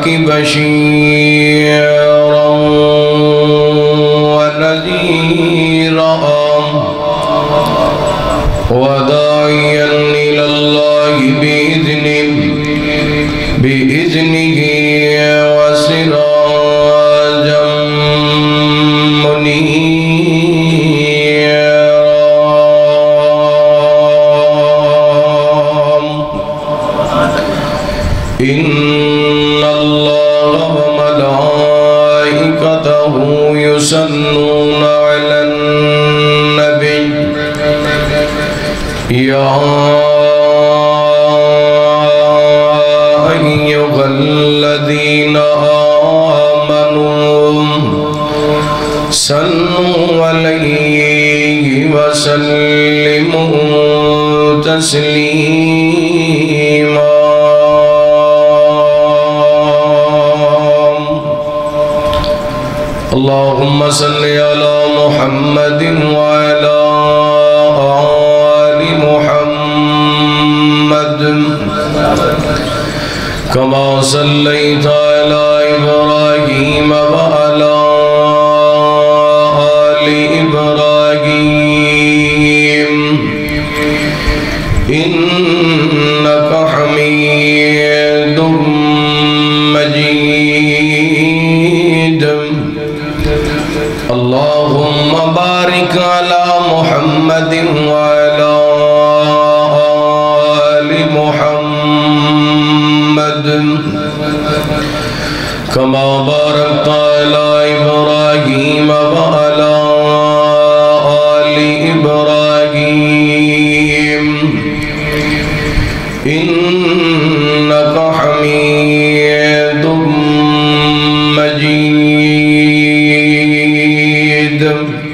بشيرا ونذيرا وداعيا إلى الله بإذنه وسراجا منيرا إن الله وملائكته يصلون على النبي يا أيها الذين آمنوا صلوا عليه وسلموا تسليما اللهم صل على محمد وعلى آل محمد كما صليت على إبراهيم وعلى آل إبراهيم إنك حميد مجيد اللهم بارك على محمد وعلى آل محمد كما باركت على إبراهيم وعلى آل إبراهيم إنك حميد مجيد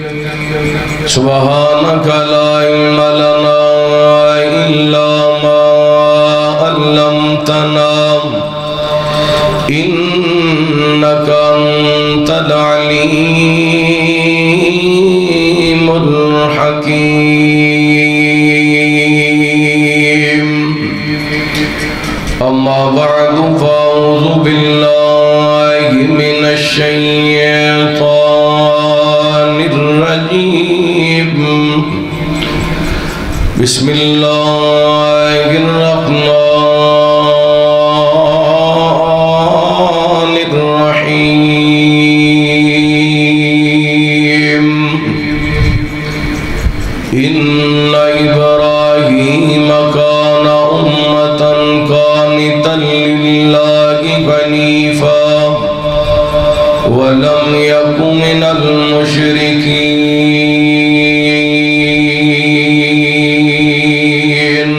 سبحانك لا علم لنا إلا ما علمتنا إنك أنت العليم الحكيم أما بعد فأعوذ بالله من الشيطان الرجيم بسم الله الرحمن الرحيم إن إبراهيم كان أمة قانتا لله حنيفا ولم يكن من المشركين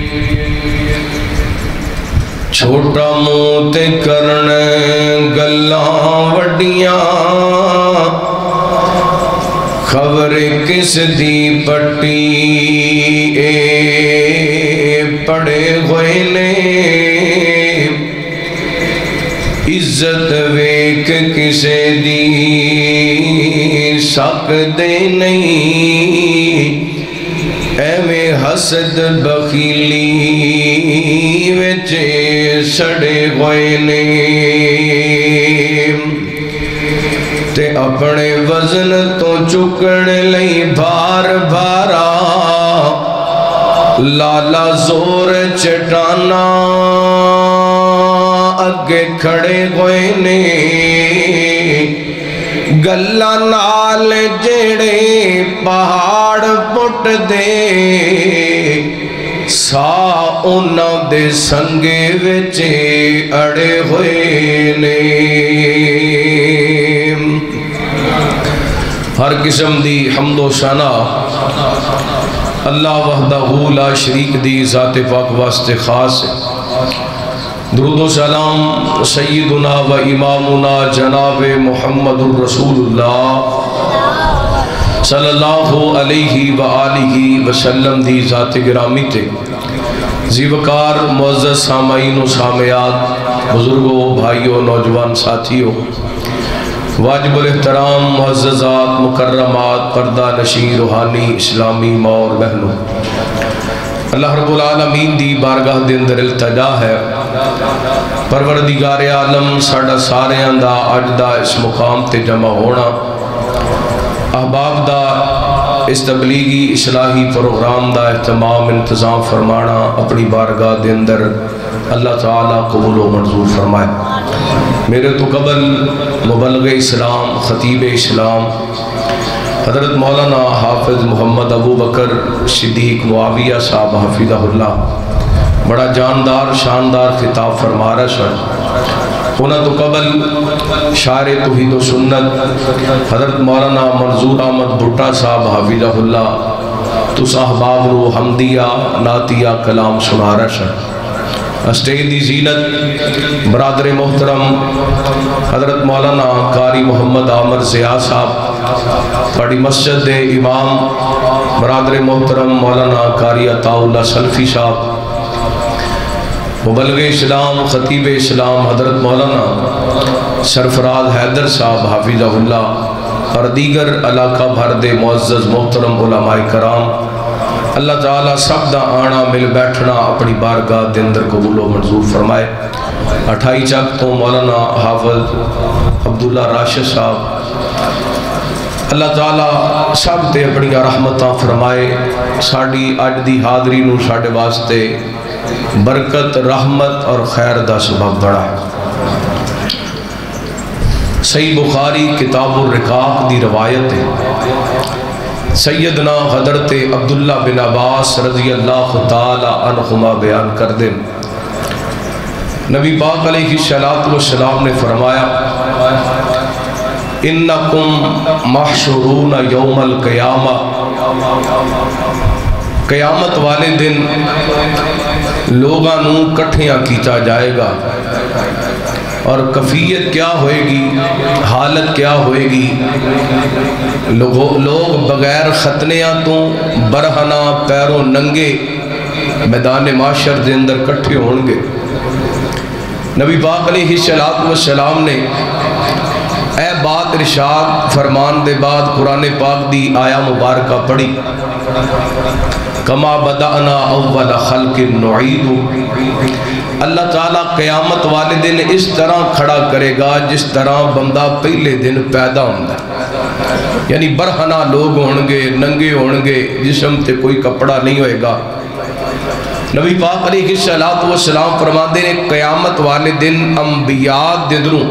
چھوٹا منہ تے کرنے گلاں وڈیاں خبر کس دی پٹی اے پڑے ہوئے نے عزت ویک کسے دی سکدے نہیں ایویں حسد بخیلی وچے سڑے ہوئے نے تے اپنے وزن تو چکن لئی بھار بھارا لالا زور چٹانا اگے کھڑے ہوئے نے گلہ نال جڑے پہاڑ پٹ دے سا انہاں دے سنگے وچے اڑے ہوئے نے ہر قسم دی حمد و ثنا اللہ وحدہ لا شریک دی ذات پاک واسطے خاص ہے درود و سلام سیدنا و امامنا جناب محمد الرسول اللہ صلی اللہ علیہ وآلہ وسلم دی ذات گرامی تے زیوکار معزز سامعین و سامعات بزرگوں بھائیوں نوجوان ساتھیوں واجب الاحترام معززات مکرمات پردہ نشین روحانی اسلامی ماں اور بہنوں اللہ رب العالمین دی بارگاہ دے اندر التجا ہے پروردگار عالم ساڈا ساریاں دا اج دا اس مقام تے جمع ہونا، احباب دا اس تبلیغی اصلاحی پروگرام دا اہتمام انتظام فرمانا اپنی بارگاہ دے اندر اللہ تعالیٰ قبول و منظور فرمائے۔ میرے تو قبل مبلغ اسلام خطیب اسلام حضرت مولانا حافظ محمد ابو بکر صدیق معاویہ صاحب حفظہ اللہ بڑا جاندار شاندار خطاب فرما رہا سن۔ انہاں تو قبل شاعر توحید و سنت حضرت مولانا منظور احمد بھٹا صاحب حفظہ اللہ تو صاحباب رو حمدیہ نعتیہ کلام سنا رہا سن۔ اسٹیج دی زینت برادر محترم حضرت مولانا قاری محمد عامر ضیاء صاحب، بڑی مسجد دے امام برادر محترم مولانا قاری عطا اللہ سلفی صاحب، مبلغ اسلام خطیب اسلام حضرت مولانا سرفراز حیدر صاحب حافظہ اللہ اور دیگر علاقہ بھر دے معزز محترم علماء کرام، اللہ تعالیٰ سب دا آنا مل بیٹھنا اپنی بارگاہ دے اندر قبول و منظور فرمائے۔ 28 چک تو مولانا حافظ عبداللہ راشد صاحب، اللہ تعالیٰ سب تے اپنی رحمتاں فرمائے۔ ساڑی اج دی حاضری نو ساڑے واسطے برکت رحمت اور خیر دا سبب بڑا ہے۔ صحیح بخاری کتاب الرقاق دی روایت ہے، سیدنا حضرت عبداللہ بن عباس رضی اللہ تعالی عنہما بیان کر دیں، نبی پاک علیہ السلام نے فرمایا انکم محشورون یوم القیامہ، قیامت والے دن لوگاں نوں کٹھیاں کیتا جائے گا، اور کفیت کیا ہوئے گی، حالت کیا ہوئے گی، لوگ بغیر ختنیاں تو برہنہ پیروں ننگے میدان معاشر دے اندر کٹھے ہونگے۔ نبی پاک علیہ السلام نے اے بات ارشاد فرمان دے بعد قرآن پاک دی آیا مبارکہ پڑھی، کما بدأنا اول خلق نعید، اللہ تعالیٰ قیامت والے دن اس طرح کھڑا کرے گا جس طرح بندہ پہلے دن پیدا ہوندہ ہے، یعنی برہنہ لوگ ہونگے، ننگے ہونگے، جسم تے کوئی کپڑا نہیں ہوئے گا۔ نبی پاک علیہ السلام فرماتے ہیں قیامت والے دن انبیاء دندروں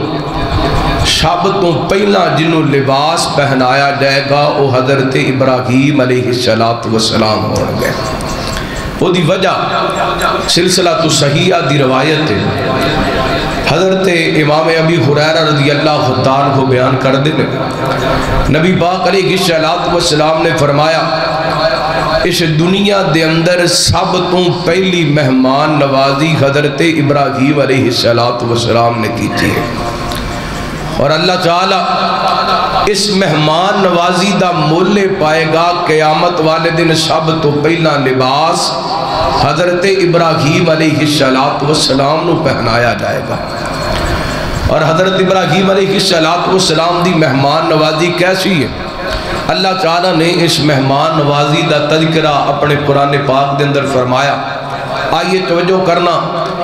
شب تو پہلا جنہوں لباس پہنایا جائے گا وہ حضرت ابراہیم علیہ السلام ہونگے۔ وہ دی وجہ سلسلہ تو صحیحہ دی روایت ہے، حضرت امام ابی ہریرہ رضی اللہ تعالیٰ کو بیان کر دیں، نبی پاک علیہ السلام نے فرمایا اس دنیا دے اندر سب تو پہلی مہمان نوازی حضرت ابراہیم علیہ السلام نے کی تھی، اور اللہ تعالیٰ اس مہمان نوازی دا مولے پائے گا۔ قیامت والے دن سب تو پہلا لباس حضرت ابراہیم علیہ السلام نو پہنایا جائے گا، اور حضرت ابراہیم علیہ السلام دی مہمان نوازی کیسی ہے؟ اللہ تعالیٰ نے اس مہمان نوازی دا تذکرہ اپنے قرآن پاک دے اندر فرمایا۔ آئیے توجہ کرنا،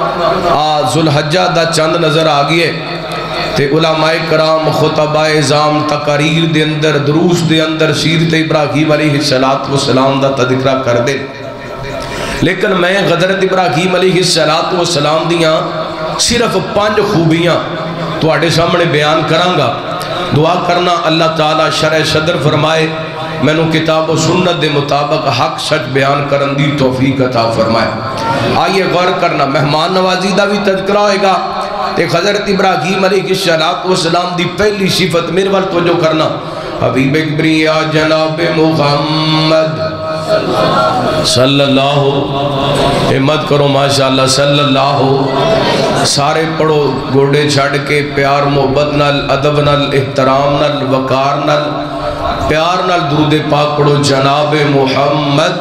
ذوالحجہ دا چند نظر آگئے تے علماء کرام خطبہ اعظام تقاریر دے اندر دروس دے اندر سیرت ابراہیم علیہ السلام دا تذکرہ کر دے، لیکن میں حضرت ابراہیم علیہ السلام دیاں صرف 5 خوبیاں تو آڑے سامنے بیان کرانگا۔ دعا کرنا اللہ تعالیٰ شرح صدر فرمائے، میں نو کتاب و سنت دے مطابق حق سچ بیان کرن دی توفیق عطا فرمائے۔ آئیے غور کرنا، مہمان نوازی دا بھی تذکرہ ہوئے گا، تے حضرت ابراہیم علیہ السلام دی پہلی صفت میرے وقت توجہ کرنا، حبیب اکبری جناب محمد صلی اللہ، احمد کرو ماشاءاللہ صلی اللہ، سارے پڑھو گوڑے چھڑ کے پیار محبت نال ادب نال احترام نال وقار نال پیار نال درود پاک پڑھو جناب محمد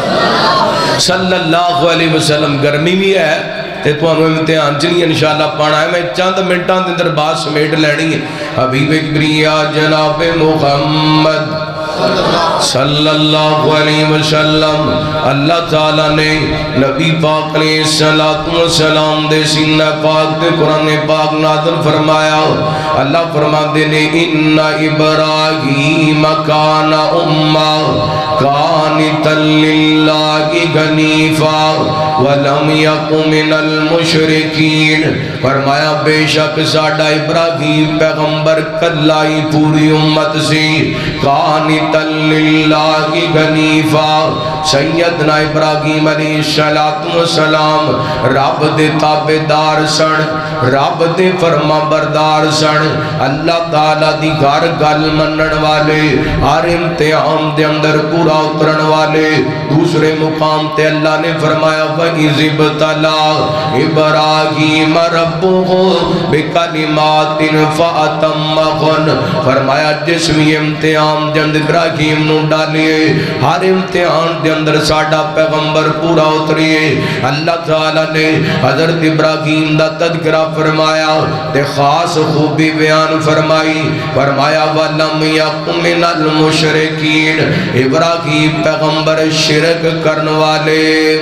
صلی اللہ علیہ وسلم۔ گرمی بھی ہے تے تو انہوں امتحان چنی انشاءاللہ پانا ہے، میں چند منٹان دے اندر بات سمیٹ لینی ہے۔ حبیب اکبری جناب محمد صلی اللہ علیہ وسلم اللہ تعالیٰ نے نبی پاک علیہ السلام دے سینہ پاک دے قرآن پاک نازل فرمایا اللہ فرماتے نے ان ابراہیم کان امہ قانتا للہ حنیفا ولم یک من المشرکین فرمایا بے شک ساڈا ابراہیم پیغمبر کلائی پوری امت سے قانتا للہ حنیفا سیدنا ابراہیم علیہ السلام رب دے تابعدار سن رب دے فرما بردار سن اللہ تعالیٰ دی گھر گل منن والے ہر امتحان دے اندر پورا اترن والے دوسرے مقام تے اللہ نے فرمایا وَإِذِ ابْتَلَىٰ إِبْرَاهِيمَ رَبُّهُ بِكَلِمَاتٍ فَأَتَمَّهُنَّ فرمایا جس بھی امتحان دے اندر ابراہیم نو ڈالیے ہر امتحان دے اندر ساڈا پیغمبر پورا اتریے اللہ تعالیٰ نے حضرت ابراہیم دا تذکرہ فرمایا تے خاص خوبی بیان فرمائی فرمایا وَلَمْ يَكُ مِنَ الْمُشْرِكِينَ ابراہیم پیغمبر شرک کرن والے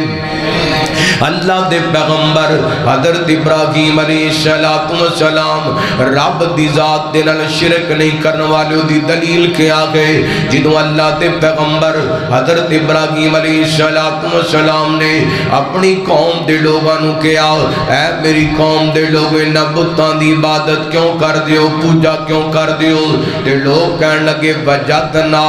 اللہ دے پیغمبر حضرت ابراہیم علیہ السلام رب دی ذات دے نال شرک نہیں کرن والے دی دلیل کیا گئے جدوں اللہ دے پیغمبر حضرت ابراہیم علیہ السلام نے اپنی قوم دے لوگاں نو کہا اے میری قوم دے لوگ انہاں بتاں دی عبادت کیوں کر دیو پوجا کیوں کر دیو تے لوگ کہن لگے وجدنا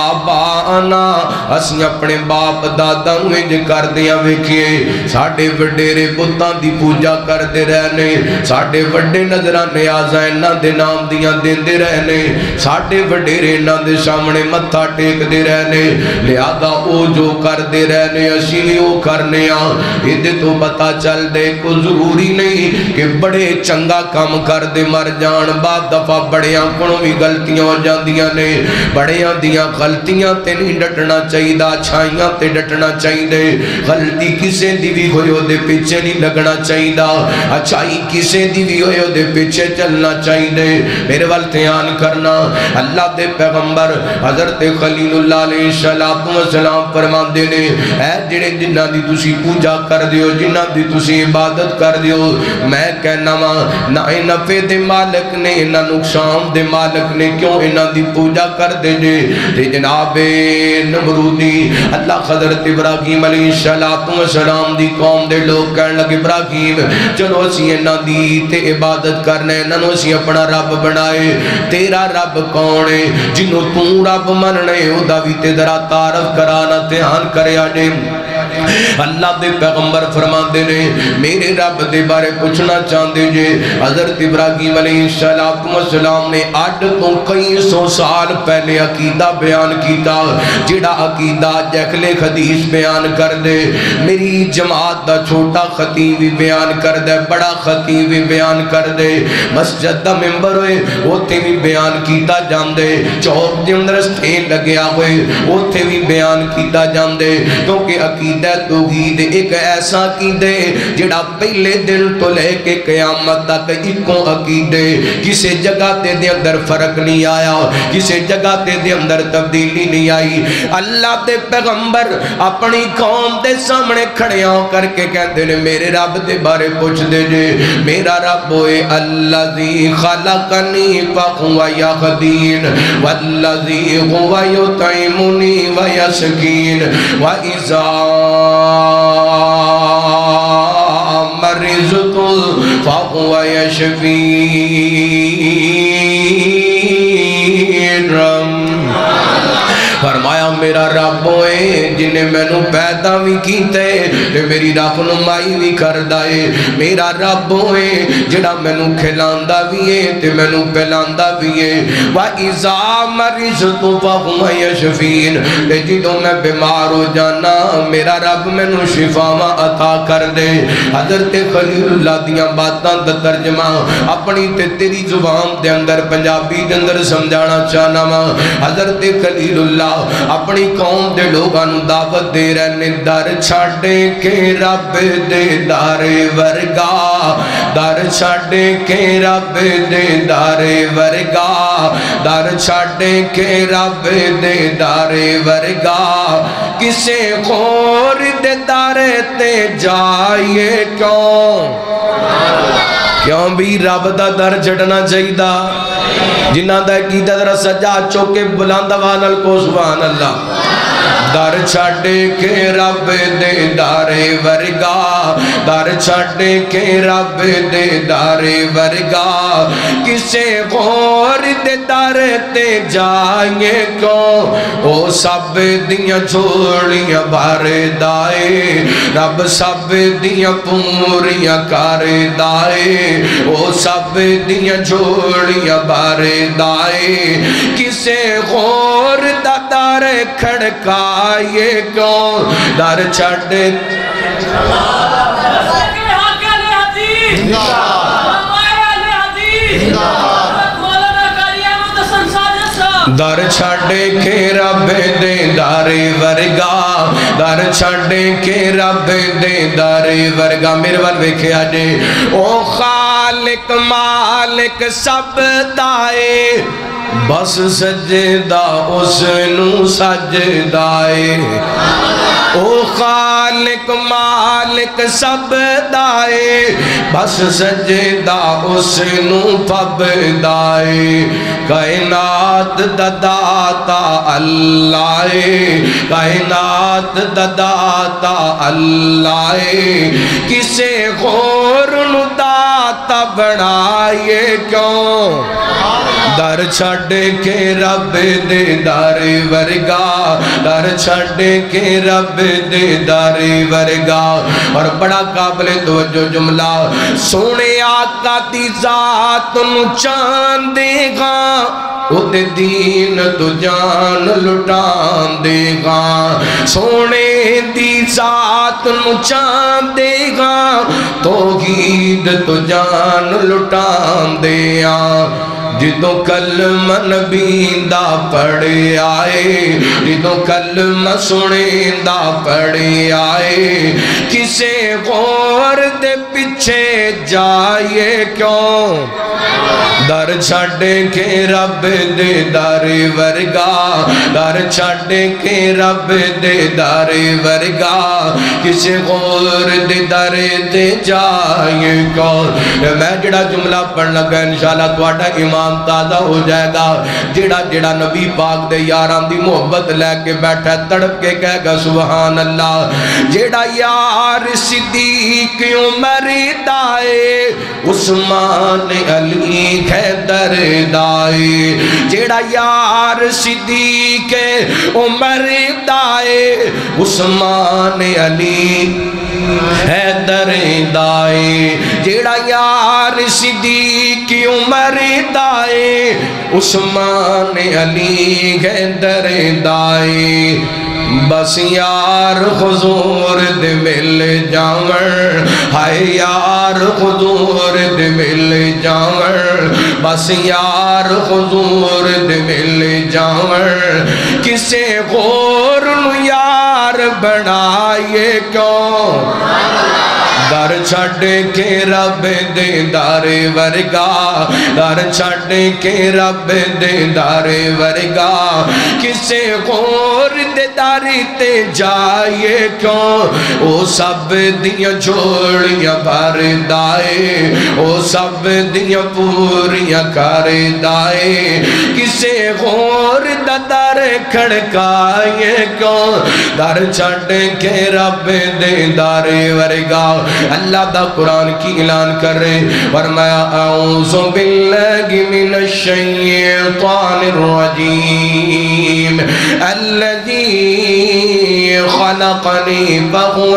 آباءنا اسیں اپنے باپ دادا نو انج کر دیاں ویکھیے ساڈے وڈیرے بتاں دی پوجا کردے رہنے ساڈے وڈے نظرانے آزاں انہاں دے نام دیاں دیندے رہنے ساڈے وڈیرے انہاں دے سامنے متھا ٹیک دے رہنے لہذا او جو کردے رہنے اسی بھی او کرنے ادھے تو پتا چل دے کو ضروری نہیں کہ بڑے چنگا کام کر دے مر جان بعد دفعہ بڑیاں کنوں بھی غلطیاں ہو جاندیاں نے بڑیاں دیاں غلطیاں تے نہیں ڈٹنا چاہیے دا اچھائیاں تے ڈٹنا چاہیے غلطی کسے دی بھی ہوئے ہو دے پیچھے نہیں لگنا چاہیے دا اچھائی کسے دی بھی ہوئے ہو دے پیچھے چلنا چاہیے میرے والتیان کرنا اللہ دے پیغمبر حضرت خلیل اللہ علیہ السلام فرمان دے نے اے جڑے جنہ دی تسی پوجا کر دیو جنہ دی تسی عبادت کر دیو میں کہنا نہ نفع دے مالک نے نہ نقصان دے مالک نے کیوں انہ دی پوجا کر دے جے تے جناب نمرودی اللہ حضرت ابراہیم علیہ السلام دی قوم دے لوگ کہنے لگے ابراہیم چلو اسی انہ دی تے عبادت کرنے انہوں اسی اپنا رب بنائے تیرا رب کون ہے جنہوں تو رب مننے او داوی تے ذرا تعارف کرانا دھیان کرے آجے اللہ دے پیغمبر فرماندے نے میرے رب دے بارے پوچھنا چاہتے جے حضرت ابراہیم علیہ السلام نے اڈ تو کئی سو سال پہلے عقیدہ بیان کیتا جڑا عقیدہ جہلے حدیث بیان کر دے میری جماعت دا چھوٹا خطیب بیان کر دے بڑا خطیب بیان کر دے مسجد دا ممبر ہوئے اوتھے بھی بیان کیتا جان دے چوک دے اندر سٹین لگیا ہوئے اوتھے بھی بیان کیتا جان دے کیونکہ عقیدہ توحید ایک ایسا عقیدے جڑا پہلے دن تو لے کے قیامت تک ایکوں عقیدے کسے جگہ تے دے اندر فرق نہیں آیا کسے جگہ تے دے اندر تبدیلی نہیں آئی اللہ دے پیغمبر اپنی قوم دے سامنے کھڑے ہو کر کے کہتے ہیں میرے رب دے بارے پوچھ دے جے میرا رب ہوئے الذی خلقنی فہو یہدین والذی ہوا یطعمنی ویسقین وَإِذَا مرضت فهو يشفين فرمایا میرا رب ہوئے جنہیں میں نو پیدا بھی کیتے تے میری رہنمائی بھی کر دائے میرا رب ہوئے جڑا میں نو کھلاندا بھی ہے تے میں نو پلاندا بھی ہے وَإِذَا مَرِضْتُ فَهُوَ يَشْفِينِ تے جدوں میں بیمار ہو جانا میرا رب میں نو شفاواں عطا کر دے حضرت خلیل اللہ دیاں باتاں دا ترجمہ اپنی تے تیری زبان دے اندر پنجابی دے اندر سمجھانا چاہنا وا حضرت خلیل اللہ اپنی قوم دے لوگاں نو دعوت دے رہنے در چھاڑے کے رب دے دار ورگا در چھڑ کے رب دے دار ورگا در چھڑ کے رب دے دار ورگا کسے خور دے دار تے جائے کیوں بھی رب دا در چھڑنا چاہیے دا جنہ دا عقیدہ ذرا سجا چوکے بلند آواز کو سبحان اللہ در چھڑ کے رب دے دار ورگا در چھڑ کے رب دے دار ورگا کسے غور دے دار تے جائیں کیوں او سب دیاں چھوڑیاں بار دائے رب سب دیاں پوریاں کار دائے او سب دیاں چھوڑیاں بار دائے کسے غور دا دار کھڑکائے کیوں در چھڑ در چھڑ کے رب دے دار ورگا در چھڑ کے رب دے دار ورگا میرے وال ویکھے آجے او خالق مالک سب دائے بس سجدہ اس نو سجدائے او خالق مالک سب دائے بس سجدہ اس نو پبدائے کائنات دداتا اللہ کائنات دداتا اللہ کسے غور نو داتا بنائے کیوں در چھڑ کے رب دے دار ورگا در چھڑ کے رب دے دار ورگا اور بڑا قابل توجہ جملہ سونے آقا دی ذات نو چاند دے گا او دے دین تو جان لٹان دے گا سونے دی ذات نو چاند دے گا توحید تو جان لٹان دے گا جدوں کلمہ نبیندہ پڑھے آئے جدوں کلمہ سنیندہ پڑھے آئے کسے غور دے پیچھے جائے کیوں در چھڑ کے رب دے دار ورگا در چھڑ کے رب دے دار ورگا کسے غور دے در دے جائے کیوں میں جڑا جملہ پڑھ لگا انشاءاللہ توڑا امام تازہ ہو جائے گا جڑا نبی پاک دے یاران دی محبت لے کے بیٹھا تڑپ کے کہے گا سبحان اللہ جڑا یار صدیق عمر دائے عثمان علی حیدر دائے جڑا یار صدیق عمر دائے عثمان علی حیدر دائے جڑا یار صدیق عمر دائے عثمان علی حیدر دائے بس یار حضور دے مل جاور ہائے یار حضور دے مل جاور بس یار حضور دے مل جاور کسے غور نو یار بنائے کیوں در چھڑ کے رب دے دار ورگا در چھڑ کے رب دے دار ورگا کسے غور دے داری تے جائے کیوں او سب دیاں جوڑیاں بار دائے او سب دیاں پوریاں کار دائے کسے غور دا در کھڑکائے کیوں در چھڑ کے رب دے دار ورگا اللہ دا قرآن کی اعلان کر رہے فرمایا اعوذ باللہ من الشیطان الرجیم الذی خلقنی فهو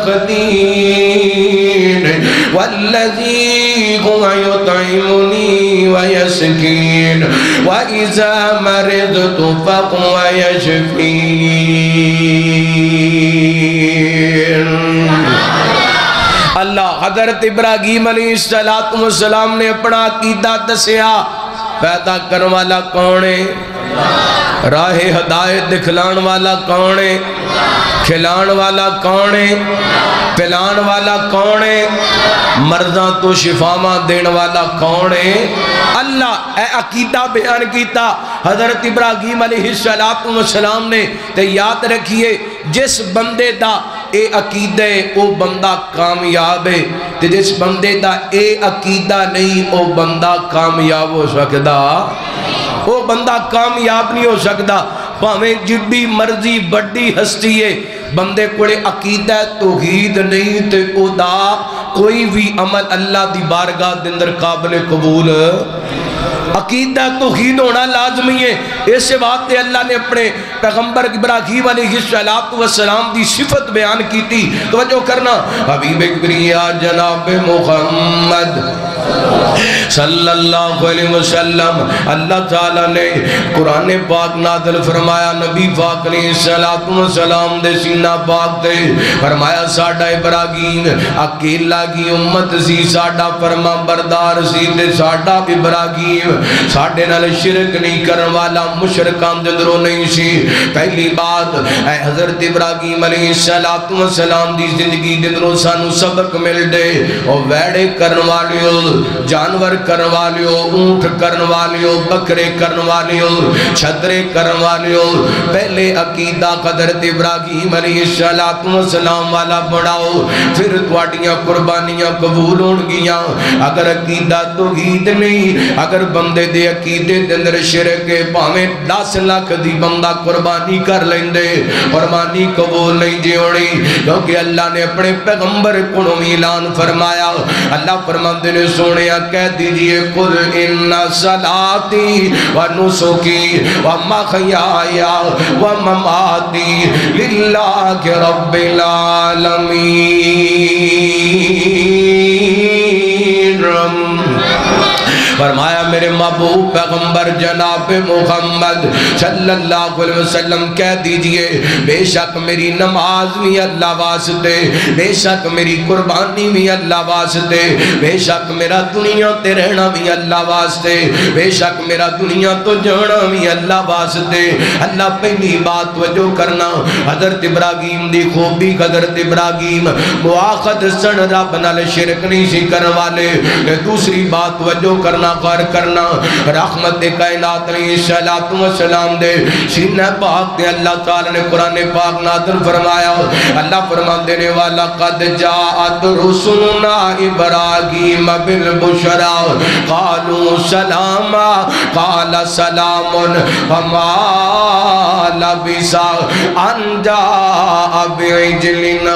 یغدین والذی هو یطعمنی ویسکین وَإِذَا مَرِضْتُ فَهُوَ يَشْفِينِ اللہ حضرت ابراہیم علیہ السلام نے اپنا عقیدہ دسیا پیدا کرنے والا کون ہے راہ ہدایت دکھلان والا کون ہے؟ کھلان والا کون ہے؟ پلان والا کون ہے؟ مرضاں تو شفاواں دین والا کون ہے؟ اللہ۔ اے عقیدہ بیان کیتا حضرت ابراہیم علیہ السلام نے، تے یاد رکھیے جس بندے دا اے عقیدہ ہے او بندہ کامیاب ہے، تے جس بندے دا اے عقیدہ نہیں او بندہ کامیاب ہو سکدا، او بندہ کامیاب نہیں ہو سکدا۔ پاویں جڈی مرضی بڑی ہستی ہے، بندے کوڑے عقیدہ توحید نہیں تے او دا کوئی بھی عمل اللہ دی بارگاہ دندر قابل قبول۔ عقیدہ توحید ہونا لازمی ہے۔ اس واسطے اللہ نے اپنے پیغمبر ابراہیم علیہ السلام دی صفت بیان کی تھی۔ توجہ کرنا، حبیب کبریا جناب محمد صلی اللہ علیہ وسلم، اللہ تعالیٰ نے قرآن پاک نازل فرمایا نبی پاک علیہ السلام دے سینہ پاک دے، فرمایا ساڈا ابراہیم اکیلا کی امت سی، ساڈا فرما بردار سی، تے ساڈا ابراہیم ساڈے نال شرک نہیں کرن والا، مشرکان دے دروں نہیں سی۔ پہلی بات اے حضرت ابراہیم علیہ السلام دی زندگی دے دروں سانو سبق مل دے، او ویڑے کرن والیو، جانور کرن والیو، اونٹ کرن والیو، بکرے کرن والیو، چھترے کرن والیو، پہلے عقیدہ حضرت ابراہیم علیہ السلام والا بڑھاؤ، پھر تواڈیاں قربانیاں قبول ہون گیاں۔ اگر عقیدہ توحید نہیں، اگر بندے دے عقیدے دے اندر شرک ہے، پاویں 10 لاکھ دی بندہ قربانی کر لیندے، قربانی قبول نہیں جی ہونی، کیونکہ اللہ نے اپنے پیغمبر کو اعلان فرمایا۔ اللہ فرماندے نے سونیا کہہ دیجئے قل ان صلاتی و نسکی و محیای و مماتی للہ رب العالمین۔ فرمایا میرے محبوب پیغمبر جناب محمد صلی اللہ علیہ وسلم کہہ دیجئے بے شک میری نماز بھی اللہ واسطے، بے شک میری قربانی بھی اللہ واسطے، بے شک میرا دنیا تے رہنا بھی اللہ واسطے، بے شک میرا دنیا تو جانا بھی اللہ واسطے۔ اللہ پہلی بات توجہ کرنا، حضرت ابراہیم دی خوبی، حضرت ابراہیم مواخد سن رب نال شرک نہیں سی کرن والے۔ دوسری بات توجہ کرنا، غور کرنا، رحمت کائنات علیہ السلام دے سینہ پاک دے اللہ تعالی نے قرآن پاک نازل فرمایا۔ اللہ فرماندے نے وَلَقَدْ جَاءَتْ رُسُلُنَا إِبْرَاهِيمَ بِالْبُشْرَىٰ قَالُوا سَلَامًا قَالَ سَلَامٌ فَمَا لَبِثَ أَن جَاءَ بِعِجْلٍ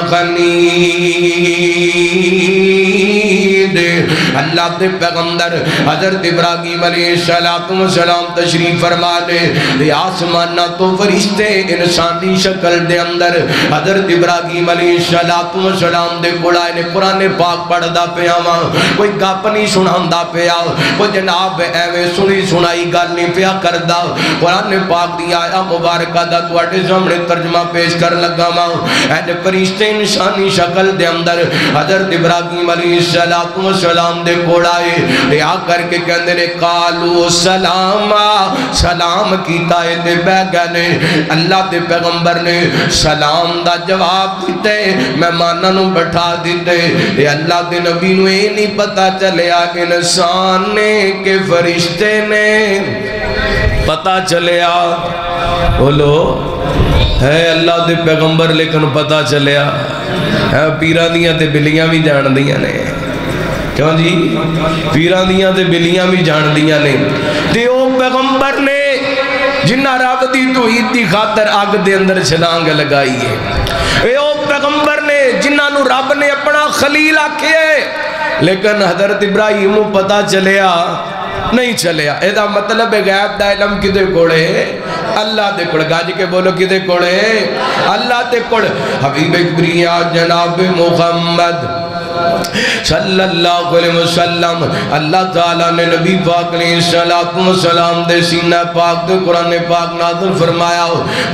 حَنِيذٍ۔ اللہ دے پیغمبر حضرت ابراہیم علیہ السلام تشریف فرما لے، آسمانہ تو فرشتے انسانی شکل دے اندر حضرت ابراہیم علیہ السلام دے گڑائے نے قرآن پاک پڑھ دا پیا ماں، کوئی گپ نہیں سناندہ پیا، کوئی جناب ایویں سنی سنائی گل نہیں پیا کردہ، قرآن پاک دی آیا مبارکہ دا تواڈے سامنے ترجمہ پیش کر لگا ماں۔ اے فرشتے انسانی شکل دے اندر حضرت ابراہیم علیہ السلام دے گڑائے لیا کر کے کہندے نے قالو سلاما، سلام کیتا ہے تے بہ گئے۔ اللہ دے پیغمبر نے سلام دا جواب دیتے، مہماناں نوں بٹھا دیتے۔ اے اللہ دے نبی نوں اے نہیں پتا چلیا انسان نے کہ فرشتے نے، پتا چلیا بولو ہے اللہ دے پیغمبر لیکن پتا چلیا ہے پیران دیاں تے بلیاں بھی جان دیاں نے، کیوں جی پیران دیاں تے بلیاں بھی جان دیاں نے، تے او پیغمبر نے جنہ رب دی توحید دی خاطر آگ دے اندر چھلانگ لگائی ہے، اے او پیغمبر نے جنہ نو رب نے اپنا خلیل آکھے ہے، لیکن حضرت ابراہیم پتا چلیا نہیں چلیا۔ ایدہ مطلب غیب دا علم کدے کوڑے اللہ دے کوڑ، گاج کے بولو کدے کوڑے اللہ دے کوڑ۔ حبیب کبریا جناب محمد صلی اللہ علیہ وسلم اللہ تعالیٰ نے نبی پاک علیہ السلام دے سینہ پاک دے قرآن پاک نازل فرمایا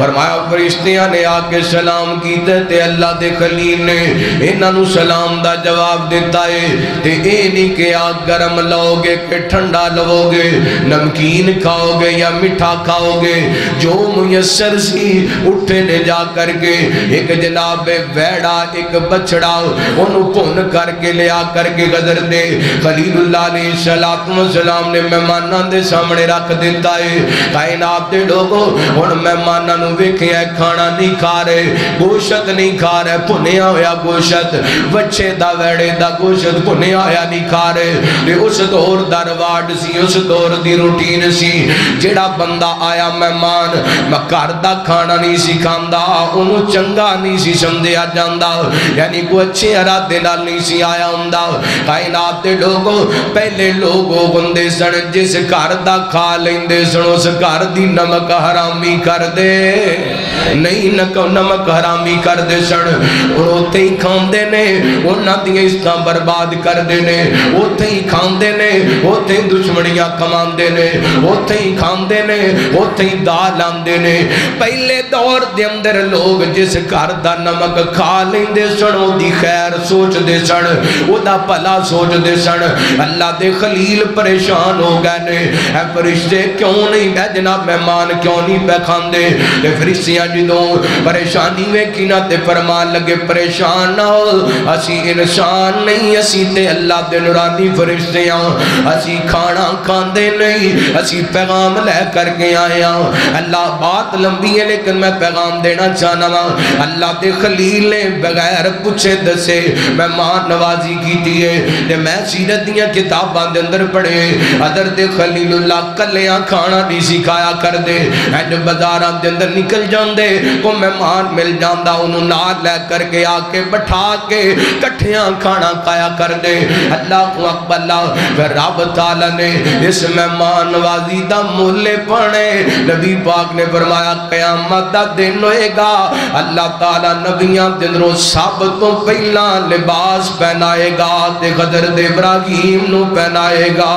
فرشتیاں نے آکے سلام کیتے تے اللہ دے خلیل نے انہاں نو سلام دا جواب دیتا ہے تے اے نہیں کہ آگ گرم لاؤ گے کہ ٹھنڈا لو گے، نمکین کھاؤ گے یا مٹھا کھاؤ گے، جو میسر سی اٹھے نے جا کر کے ایک جناب ویڑا ایک بچڑا انہوں پون کر کے لیا کر کے غدر دے خلیل اللہ علیہ السلام نے مہمانہ دے سامنے رکھ دیتا ہے کائنات دے لوگوں ان مہمانہ نو ویکھے ہے کھانا نہیں کھا رہے، گوشت نہیں کھا رہے، پھنیا ہویا گوشت بچے دا ویڑے دا گوشت پھنیا ہویا نہیں کھا رہے تے اس دور دا رواج سی اس دور دی روٹین سی جیڑا بندہ آیا مہمان گھر دا کھانا نہیں سی کھاندا انہوں چنگا نہیں سی سمجھیا جاندا یعنی کوئی اچھے ارادے نال نہیں سی آیا ہوندا کائنات دے لوگوں پہلے لوگوں ہوندے سن جس گھر دا کھا لیندے سن اس گھر دی نمک حرامی کر دے نہیں نمک حرامی کر دے سن اور اوتے ہی کھاندے نے انہاں دی عزتاں برباد کر دے نے اوتے ہی کھاندے نے اوتے ہی دشمنیاں کماندے نے اوتے ہی کھاندے نے اوتے ہی دال آندے نے پہلے دور دے اندر لوگ جس گھر دا نمک کھا لیندے سن او دی خیر سوچ دے سن او دا بھلا سوچ دے سن اللہ دے خلیل پریشان ہو گئے نے اے فرشتے کیوں نہیں اے جناب مہمان کیوں نہیں پہ کھاندے تے فرشتیاں جدوں پریشانی ویکھی نہ تے فرمان لگے پریشان نہ ہو اسی انسان نہیں اسی تے اللہ دے نورانی فرشتیاں اسی کھانا کھاندے نہیں اسی پیغام لے کر کے آئے ہیں اللہ بات لمبی ہے لیکن میں پیغام دینا چاہنا ہوں اللہ دے خلیل نے بغیر پوچھے دسے مہمان نوازی کی دیئے میں سیرت دیاں کتاباں دے اندر پڑھے حضرت خلیل اللہ کلیاں کھانا نہیں سکھایا کر دے جو بازاراں دے اندر نکل جان دے کو مہمان مل جاندہ انہوں نار لے کر کے آکے بٹھا کے کٹھیاں کھانا کھایا کر دے اللہ اکبر اللہ پھر رب تعالیٰ نے اس مہمان نوازی دا مولے پڑھے نبی پاک نے فرمایا قیامت دا دن ہوئے گا اللہ تعالیٰ نبیاں دنوں سب تو پہلا لباس پہنائے گا تے حضرت ابراہیم نو پہنائے گا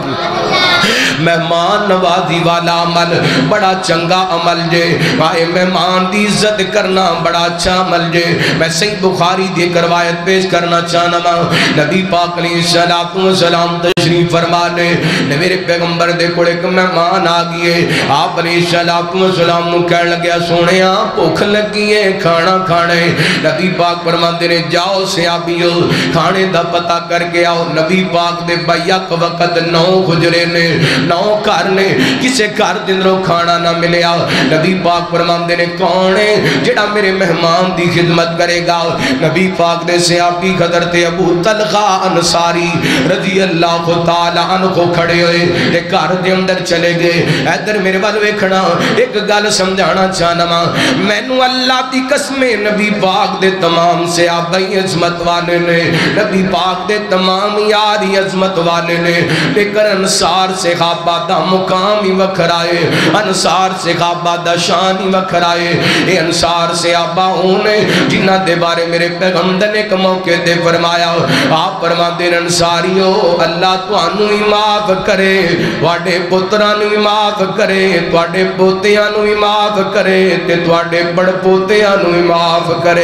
مہمان نوازی والا عمل بڑا چنگا عمل جے آئے مہمان دی عزت کرنا بڑا اچھا عمل جے میں صحیح بخاری دی روایت پیش کرنا چاہنا نبی پاک علیہ السلام تشریف فرمانے میرے پیغمبر دے کوڑے کہ مہمان آگئے آپ علیہ السلام نو کہنے لگیا سونیا بھوک لگی ہے کھانا کھانے نبی پاک فرماندے نے جاؤ سیابیو کھانے دا پتہ کر کے آؤ نبی پاک دے بیک وقت 9 خجرے نے 9 گھر نے کسے گھر دنوں کھانا نہ ملے آؤ نبی پاک فرماندے نے کون ہے جڑا میرے مہمان دی خدمت کرے گا نبی پاک دے سیابی حضرت ابو طلحہ انصاری رضی اللہ تعالیٰ عنہ کو کھڑے ہوئے ایک گھر دے اندر چلے گئے ادھر میرے بال ویکھنا ایک گل سمجھانا چاہنا مینوں اللہ دی قسم نبی پاک دے تمام صحابہ عظمت والے نے نبی پاک دے تمام یاری عظمت والے نے لیکن انصار صحابہ دا مقام ہی وکھرائے انصار صحابہ دا شان ہی وکھرائے اے انصار صحابہ ہونے جنہ دے بارے میرے پیغمبر نے ایک موقع دے فرمایا آپ فرماتے ہیں انصاریو اللہ تو انو ہی معاف کرے واڑے پترانو ہی معاف کرے واڑے پوتیانو ہی معاف کرے تے واڑے بڑ پوتیانو ہی معاف کرے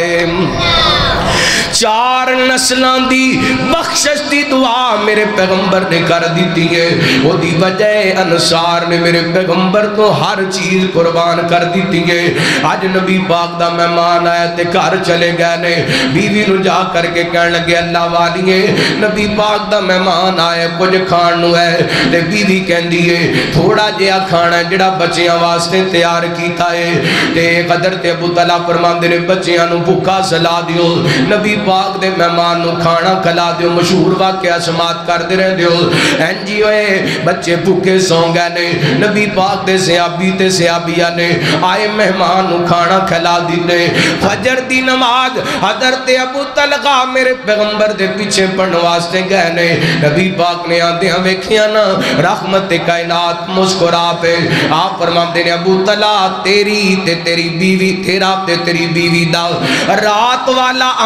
4 نسلان دی بخشش دی دعا میرے پیغمبر نے کر دیتی ہے وہ دی وجہ انصار نے میرے پیغمبر تو ہر چیز قربان کر دیتی ہے آج نبی پاک دا مہمان آیا تے گھر چلے گئے نے بیوی نو جا کر کے کہنے لگے اللہ والیے نبی پاک دا مہمان آیا کچھ کھان نو ہے تے بیوی کہن دیئے تھوڑا جیا کھانا ہے جڑا بچیاں واسطے تیار کیتا ہے تے حضرت ابو طلحہ فرماندے نے بچیاں نو بھوکا سلا دیو نبی پاک دے مہمان نو کھانا کھلا دیو مشہور واقعہ سماعت کر دے رہے دیو اینجی ہوئے بچے بھوکے سوں گئے نے نبی پاک دے صحابی تے صحابیہ نے آئے مہمان نو کھانا کھلا دیتے فجر دی نماز حضرت ابو طلحہ میرے پیغمبر دے پیچھے پڑھنے واسطے گئے نے نبی پاک نے آندے ہم ویکھیاں نا رحمت کائنات مسکرا پہ آپ فرماندے نے ابو طلحہ تیری تے تیری بیوی تیرا تے تیری بیوی دا رات والا عمل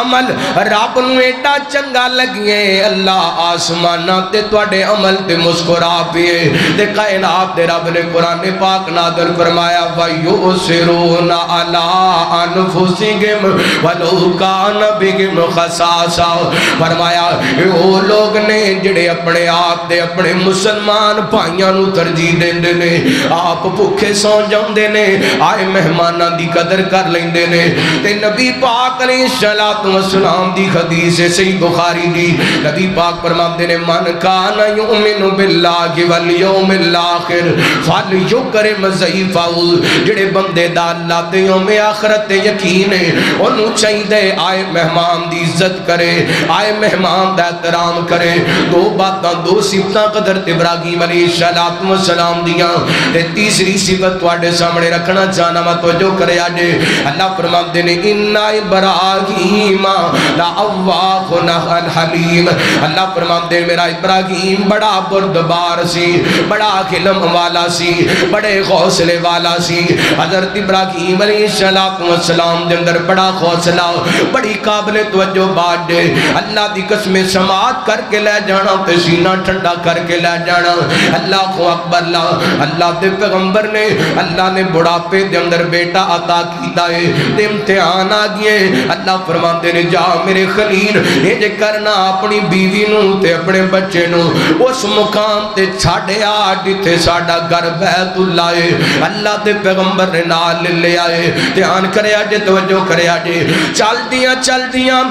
رب نو ایڈا چنگا لگیے اللہ آسمانہ تے تواڈے عمل تے مسکرا پیے تے کائنات دے رب نے قرآن پاک نازل فرمایا وَيُؤْثِرُونَ عَلَىٰ أَنفُسِهِمْ وَلَوْ كَانَ بِهِمْ خَصَاصَةٌ فرمایا وہ لوگ نے جڑے اپنے آپ دے اپنے مسلمان بھائیاں نو ترجیح دیندے نے آپ بھوکے سو جاندے نے آئے مہماناں دی قدر کر لیندے نے تے نبی پاک علیہ السلام دی حدیث صحیح بخاری دی نبی پاک فرماتے نے من کان یؤمن باللہ والیوم الاخر فلیکرم ضیفہ جڑے بندے دا اللہ تے یوم آخرت تے یقین ہے انہوں چاہیے آئے مہمان دی عزت کرے آئے مہمان دا احترام کرے دو باتاں دو صفتاں قدرت ابراہیم علیہ السلام دیاں تے تیسری صفت تواڈے سامنے رکھنا چاہنا میں توجہ کرے آجے اللہ فرماتے نے اِنَّا ابراہیم لَأَوَّاهٌ حَلِيمٌ اللہ فرماتے ہیں میرا ابراہیم بڑا بردبار سی بڑا حلم والا سی بڑے حوصلے والا سی حضرت ابراہیم علیہ السلام دے اندر بڑا حوصلہ بڑی قابل توجہ بات دے اللہ دی قسم سماعت کر کے لے جانا تے سینہ ٹھنڈا کر کے لے جانا اللہ کو اکبر اللہ دے پیغمبر نے اللہ نے بڑھاپے دے اندر بیٹا عطا کیتا ہے تے امتحان آ گئے اللہ فرماتے نے جا میرے خلیل یہ جے کرنا اپنی بیوی نو تے اپنے بچے نو اس مقام تے چھاڑے آ جتے ساڑا گھر بیت اللہ ہے اللہ دے پیغمبر نے نال لے آئے دھیان کرے آجے توجہ کرے آجے چل دیاں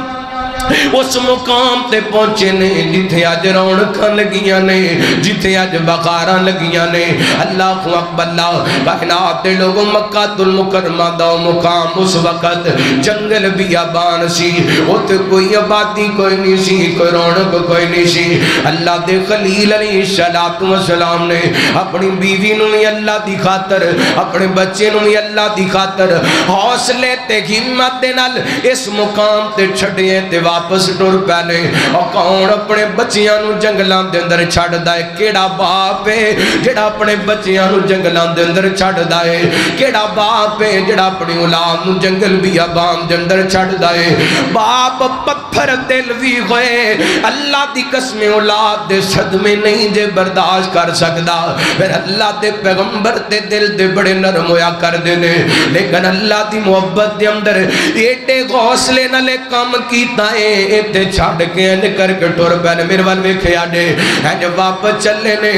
اس مقام تے پہنچے نے جتھے آج رونقاں لگیاں نے جتھے آج بخاراں لگیاں نے اللہ اکبر اللہ کائنات دے لوگوں مکہ المکرمہ دا مقام اس وقت جنگل بیابان سی اوتے کوئی آبادی کوئی نہیں سی کوئی رونق کوئی نہیں سی اللہ دے خلیل علیہ السلام نے اپنی بیوی نو بھی اللہ دی خاطر اپنے بچے نو بھی اللہ دی خاطر حوصلے تے ہمت دے نال اس مقام تے چھڑے تے واپس ٹر پہلے اور کون اپنے بچیاں نو جنگلان دے اندر چھڑ دائے کیڑا باپ ہے جڑا اپنے بچیاں نو جنگلان دے اندر چھڑ دائے کیڑا باپ ہے جڑا اپنی اولاد نو جنگل بیابان دے اندر چھڑ دائے باپ پتھر دل بھی ہوئے اللہ دی قسم اولاد دے صدمے نہیں جے برداشت کر سکدا پھر اللہ دے پیغمبر دے دل دے بڑے نرم ہویا کر دینے لیکن اللہ دی محبت دے اندر ایٹے غوصلے نلے کام کیتا ہے ایتے چھاڑ کے نکر کے ٹور پہنے میرے وال ویکھے آڈے ہے جب واپس چلے نے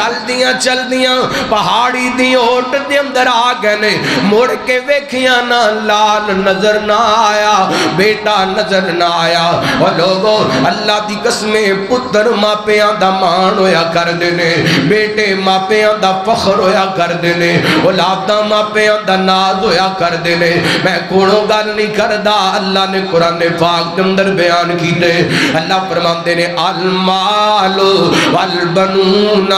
چل دیاں پہاڑی دی اوٹ دے اندر آگے نے موڑ کے ویکھیاں نہ لال نظر نہ آیا بیٹا نظر نہ آیا اور لوگوں اللہ دی قسمیں پتر ماپیاں دا مان ہویا کر دینے بیٹے ماپیاں دا فخر ہویا کر دینے اولادہ ماپیاں دا ناز ہویا کر دینے میں کوڑوں گل نہیں کردہ اللہ نے قرآن پاک کے اندر بیان کیتے اللہ فرماتے نے المال والبنون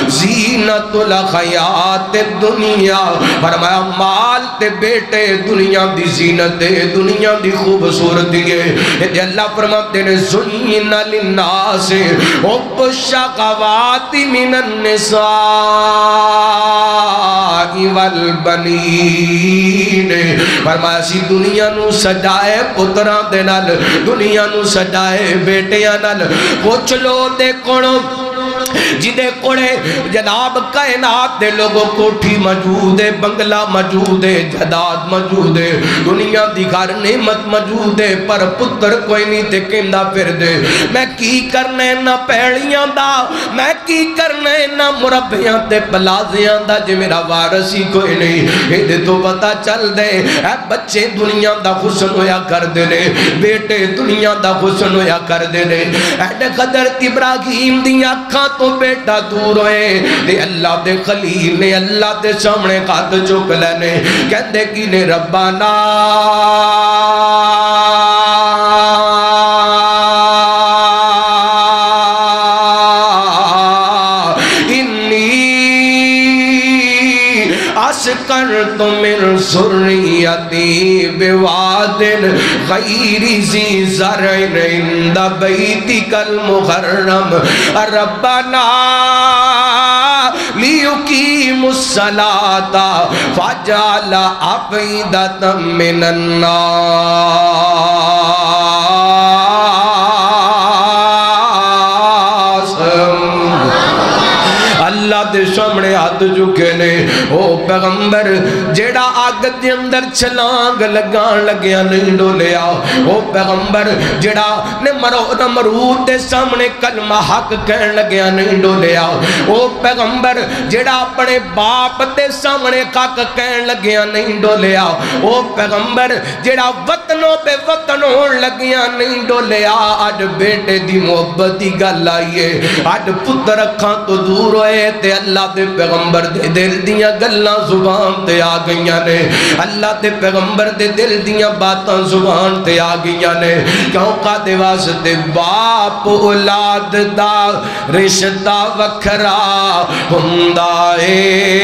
زینت الحیات الدنیا فرمایا مال تے بیٹے دنیا دی زینت دنیا دی خوبصورتی ہے اللہ فرماتے نے زین للناس حب الشقوات من النساء والبنین فرمایا سی دنیا نو سجائے پتران دے نال دنیا نو سجائے بیٹیاں نال پوچھ لو دے کونو جدے کوڑے جناب کائنات دے لوگوں کوٹھی موجود ہے بنگلہ موجود ہے جداد موجود ہے دنیا دی گھر نعمت موجود ہے پر پتر کوئی نہیں تے کیندا پھر دے میں کی کرنے نہ پیڑیاں دا میں کی کرنے نہ مربیاں تے پلازیاں دا جے میرا وارثی کوئی نہیں اے دے تو پتہ چل دے اے بچے دنیا دا حسن ہویا کر دے نے بیٹے دنیا دا حسن ہویا کر دے نے اے حضرت ابراہیم دی آنکھاں تو بیٹا دور ہوئے دے اللہ دے خلیل نے اللہ دے سامنے قد چک لینے کہندے کی نے ربانا اسکنت من ذریتی بواد غیر ذی زرع عند بیتک المحرم ربنا لیقیموا الصلاة فاجعل افئدة من الناس اللہ دے سامنے ہاتھ چکے نے او پیغمبر جیڑا آگ دے اندر چھلانگ لگان لگیا نہیں ڈولیا او پیغمبر جیڑا نمرود دے سامنے کلمہ حق کہن لگیا نہیں ڈولیا او پیغمبر جیڑا اپنے باپ دے سامنے حق کہن لگیا نہیں ڈولیا او پیغمبر جیڑا وطنوں پہ وطنوں لگیا نہیں ڈولیا آج بیٹے دی محبت دی گل آئیے آج پتر رکھاں تو دور ہوئے تے اللہ دے پیغمبر دے دل دیاں گلاں زبان تے آ گئیاں نے اللہ دے پیغمبر دے دل دیاں باتاں زبان تے آ گئیاں نے کیوں کا دے واسطے باپ اولاد دا رشتہ وکھرا ہوندا اے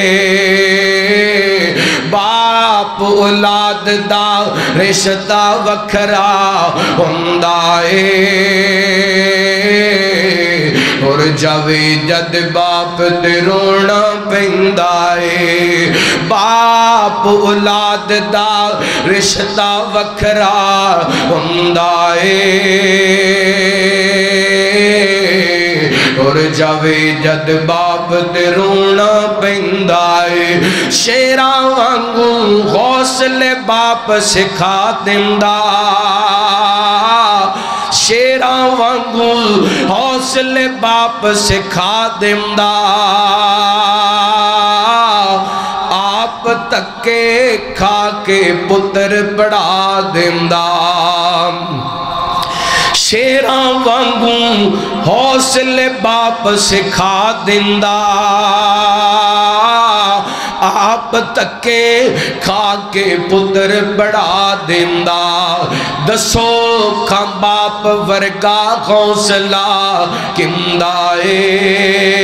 باپ اولاد دا رشتہ وکھرا ہوندا اے اور جاوے جد باپ تے رونا پیندا اے باپ اولاد دا رشتہ وکھرا ہوندا اے اور جاوے جد باپ تے رونا پیندا اے شیراں وانگوں حوصلے باپ سکھا دیندا شیراں وانگوں حوصلے باپ سکھا دیندا آپ تکے کھا کے پتر پڑھا دیندا شیراں وانگوں حوصلے باپ سکھا دیندا آپ تکے کھا کے پتر بڑھا دیندا دسو کھاں باپ ورگا حوصلہ کیندا اے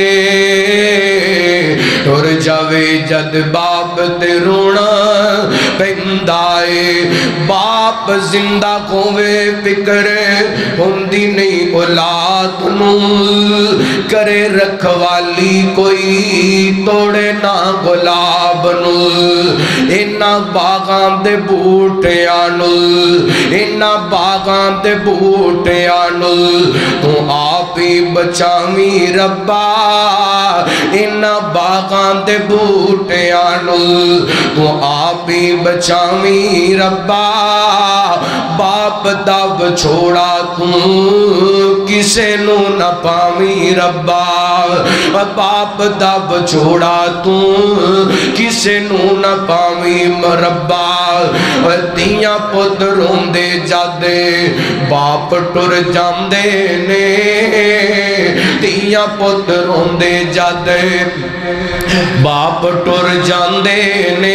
ٹر جاوے جد باپ تے رونا پیندا اے باپ زندہ ہوئے فکر ہوندی نہیں اولاد نو کرے رکھوالی کوئی توڑے نہ گلاب نو اینا باغاں دے بوٹیاں نو اینا باغاں دے بوٹیاں نو تو آپ ہی بچاویں ربا اینا باغاں دے بوٹیاں نو تو آپ ہی بچاویں ربا باپ دب چھوڑا تو کسے نو نہ پاویں ربا باپ دب چھوڑا تو کسے نو نہ پاویں ربا دیاں پتروں دے جادے باپ ٹر جاندے نے دیاں پتروں دے جادے باپ ٹر جاندے نے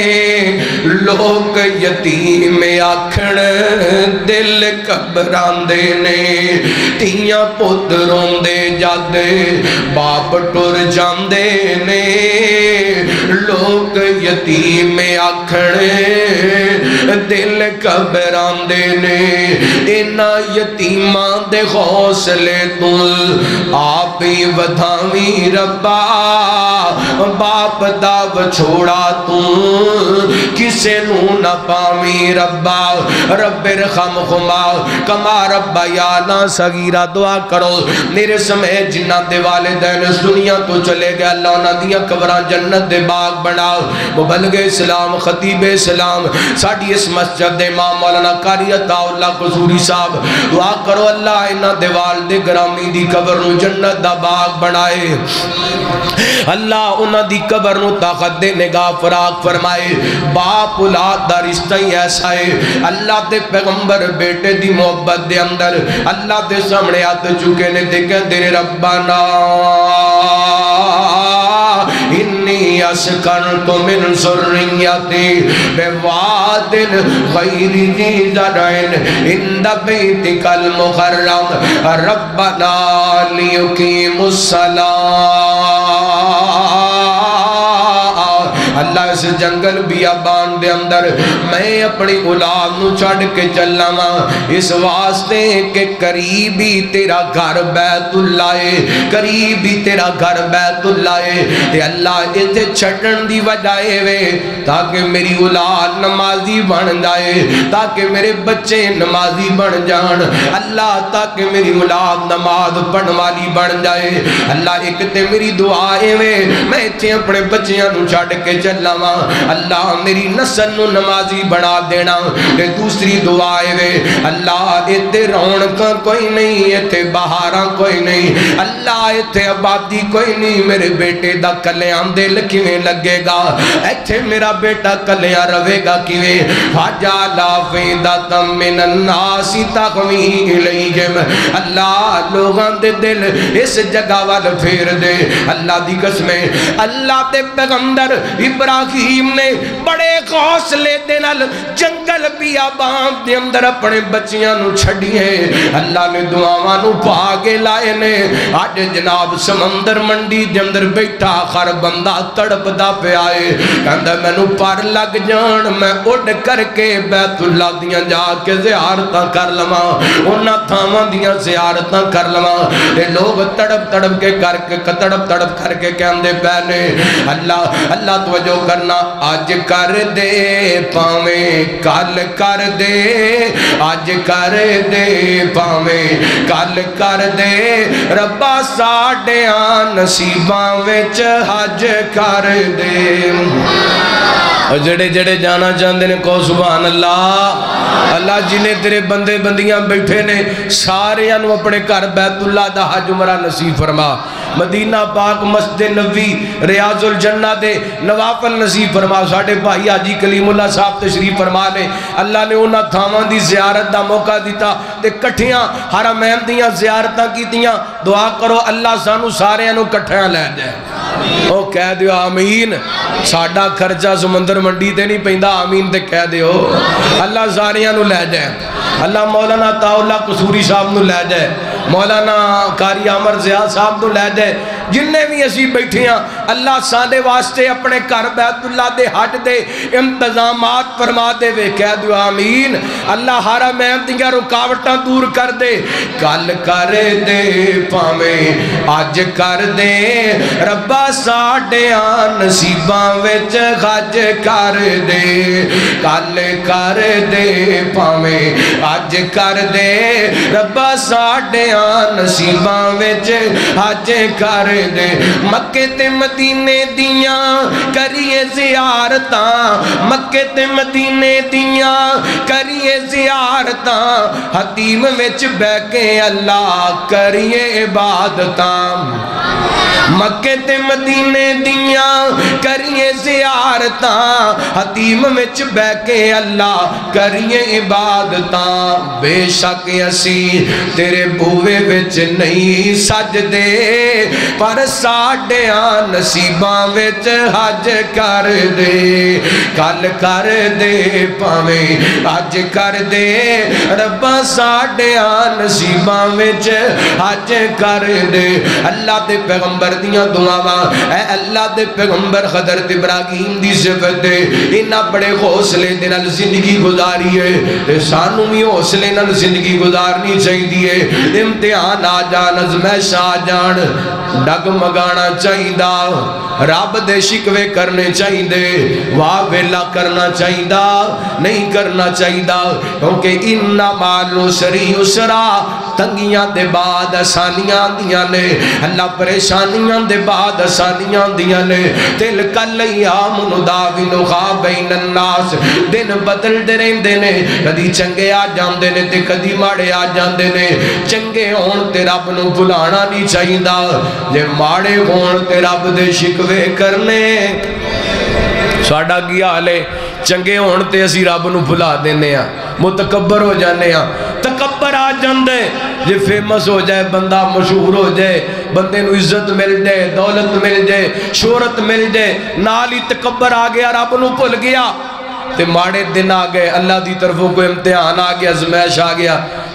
لوگ یتیم آکھن دل گھبراندے نے تیاں پتروں دے جادے باپ ٹر جاندے نے لوگ یتیم آکھن دل گھبراندے نے اینا یتیمان دے حوصلے تو آپ ہی ودھاویں ربا باپ دب چھوڑا تو کسے نو نہ پاویں ربا رب ارحمہما کما ربیانا صغیرا دعا کرو میرے سمیت جنہ دے والدین اس دنیا تو چلے گئے اللہ انہاں دیاں قبراں جنت دے باغ بناؤ مبلغ اسلام خطیب اسلام ساڑھی اس مسجد دے امام مولانا قاری عطا اللہ قصوری صاحب دعا کرو اللہ انہاں دے والد گرامی دی قبر نو جنت دا باغ بنائے اللہ انہاں دی قبر نو طاقت دے نگاہ فراق فرمائے باپ اولاد دا رشتہ ہی ایسا ہے اللہ دے پیغمبر بیٹے دی محبت دے اندر اللہ دے سامنے ہاتھ چکے نے دیکھیں تیرے ربنا انی اسکنت من ذریتی بواد غیر ذی زرع عند بیتک المحرم ربنا لیقیموا الصلاۃ اللہ اس جنگل بیابان دے اندر میں اپنی اولاد نو چھڑ کے چلا ماں اس واسطے کہ قریبی تیرا گھر بیت اللہ ہے قریبی تیرا گھر بیت اللہ ہے تے اللہ اتھے چھڑن دی وجہ وے تاکہ میری اولاد نمازی بن جائے تاکہ میرے بچے نمازی بن جان اللہ تاکہ میری اولاد نماز پڑھن والی بن جائے اللہ ایک تے میری دعائیں وے میں اتھے اپنے بچیاں نو چھڑ کے چلا ماں اللہ میری نسل نو نمازی بنا دینا تے دوسری دعائیں وے اللہ اتھے رونقاں کوئی نہیں اتھے بہاراں کوئی نہیں اللہ اتھے آبادی کوئی نہیں میرے بیٹے دا کلیاں دل کیویں لگے گا اتھے میرا بیٹا کلیاں روے گا کیویں فَجَعَلَ فِئْدَةً مِّنَ النَّاسِ تَهْوِي إِلَيْهِمْ اللہ لوگاں دے دل اس جگہ وال پھیر دے اللہ دی قسمیں اللہ دے پیغمبر ابراہیم نے بڑے حوصلے دے نال جنگل بیابان دے اندر اپنے بچیاں نو چھڑیے اللہ نے دعاواں نو پاگے لائے نے آج جناب سمندر منڈی دے اندر بیٹھا خر بندہ تڑپ دا پہ آئے کہندہ میں نو پر لگ جان میں اڑ کر کے بیت اللہ دیاں جا کے زیارتاں کر لما انہاں تھاواں دیاں زیارتاں کر لما اے لوگ تڑپ تڑپ کے تڑپ کر کے کہندے پہنے اللہ توجہ کرنا آج کر دے پاویں کل کر دے آج کر دے پاویں کل کر دے ربا ساڈیاں نصیباں وچ حج کر دے اور جڑے جڑے جانا چاہندے نے کو سبحان اللہ اللہ جنہیں تیرے بندے بندیاں بیٹھے نے سارے انو اپنے گھر بیت اللہ دا حج عمرہ نصیب فرما مدینہ پاک مسجد نبوی ریاض الجنہ دے نوافل نصیب فرما ساڑھے بھائی حاجی کلیم اللہ صاحب تشریف فرما لے اللہ نے انہاں تھاواں دی زیارت دا موقع دیتا تے کٹھیاں حرمین دیاں زیارتاں کی دیاں دعا کرو اللہ سانو سارے انو کٹھیاں لے جائے او کہہ دیو آمین ساڑھا خرچہ سمندر منڈی تے نہیں پہندہ آمین تے کہہ دیو اللہ ساریاں نو لے جائے اللہ مولانا تاؤلہ قصوری صاحب نو لے جائے مولانا قاری عمر زیاد صاحب نو لے جائے جنہیں بھی اسی بیٹھے ہیں اللہ ساندے واسطے اپنے گھر بیت اللہ دے حج دے انتظامات فرما دے وے کہہ دو آمین اللہ حرمین دیاں رکاوٹاں دور کر دے کل کر دے پاویں آج کر دے ربا ساڈیاں نصیباں وچ حج کر دے کل کر دے پاویں آج کر دے ربا ساڈیاں نصیباں وچ حج کر دے مکے تے مدینے دیاں کریے زیارتاں مکے تے مدینے دیاں کریے زیارتاں حتیم وچ بہ کے اللہ کریے عبادتاں مکے تے مدینے دیاں کریے زیارتاں حتیم وچ بہ کے اللہ کریے عبادتاں بے شک اسی تیرے بوے وچ نہیں سج دے پر ساڈیاں نصیباں وچ حج کر دے کل کر دے پاویں حج کر دے ربا ساڈیاں نصیباں وچ حج کر دے اللہ دے پیغمبر دیاں دعاواں اے اللہ دے پیغمبر حضرت ابراہیم دی صفت دے انہاں بڑے حوصلے دے نال زندگی گزاری ہے تے سانو بھی حوصلے نال زندگی گزارنی چاہیے امتحان آ جان ازمائش آ جان ڈگمگانا چاہیدا رب دے شکوے کرنے چاہیدے واہ ویلا کرنا چاہیدا نہیں کرنا چاہیدا کیونکہ انہا مالو سری اسرا تنگیاں دے بعد آسانیاں دیاں نے اللہ پریشانیاں دے بعد آسانیاں دیاں نے تلک الایام نداولھا بین الناس دن بدل دے رہندے نے کدی چنگے آ جاندے نے تے کدی ماڑے آ جاندے نے چنگے ہون تے رب نو بھلانا نہیں چاہیدا جے ماڑے ہون تے رب دے شکوے کرنے ساڑھا گیا حالے چنگے ہون تے اسی رب نو بھلا دینے ہیں متکبر ہو جانے ہیں تکبر آ جاندے جے فیمس ہو جائے بندہ مشہور ہو جائے بندے نو عزت مل جائے دولت مل جائے شہرت مل جائے نالی تکبر آ گیا رب نو بھل گیا تے ماڑے دن آ گئے اللہ دی طرفوں کو امتحان آ گیا ازمائش آ گیا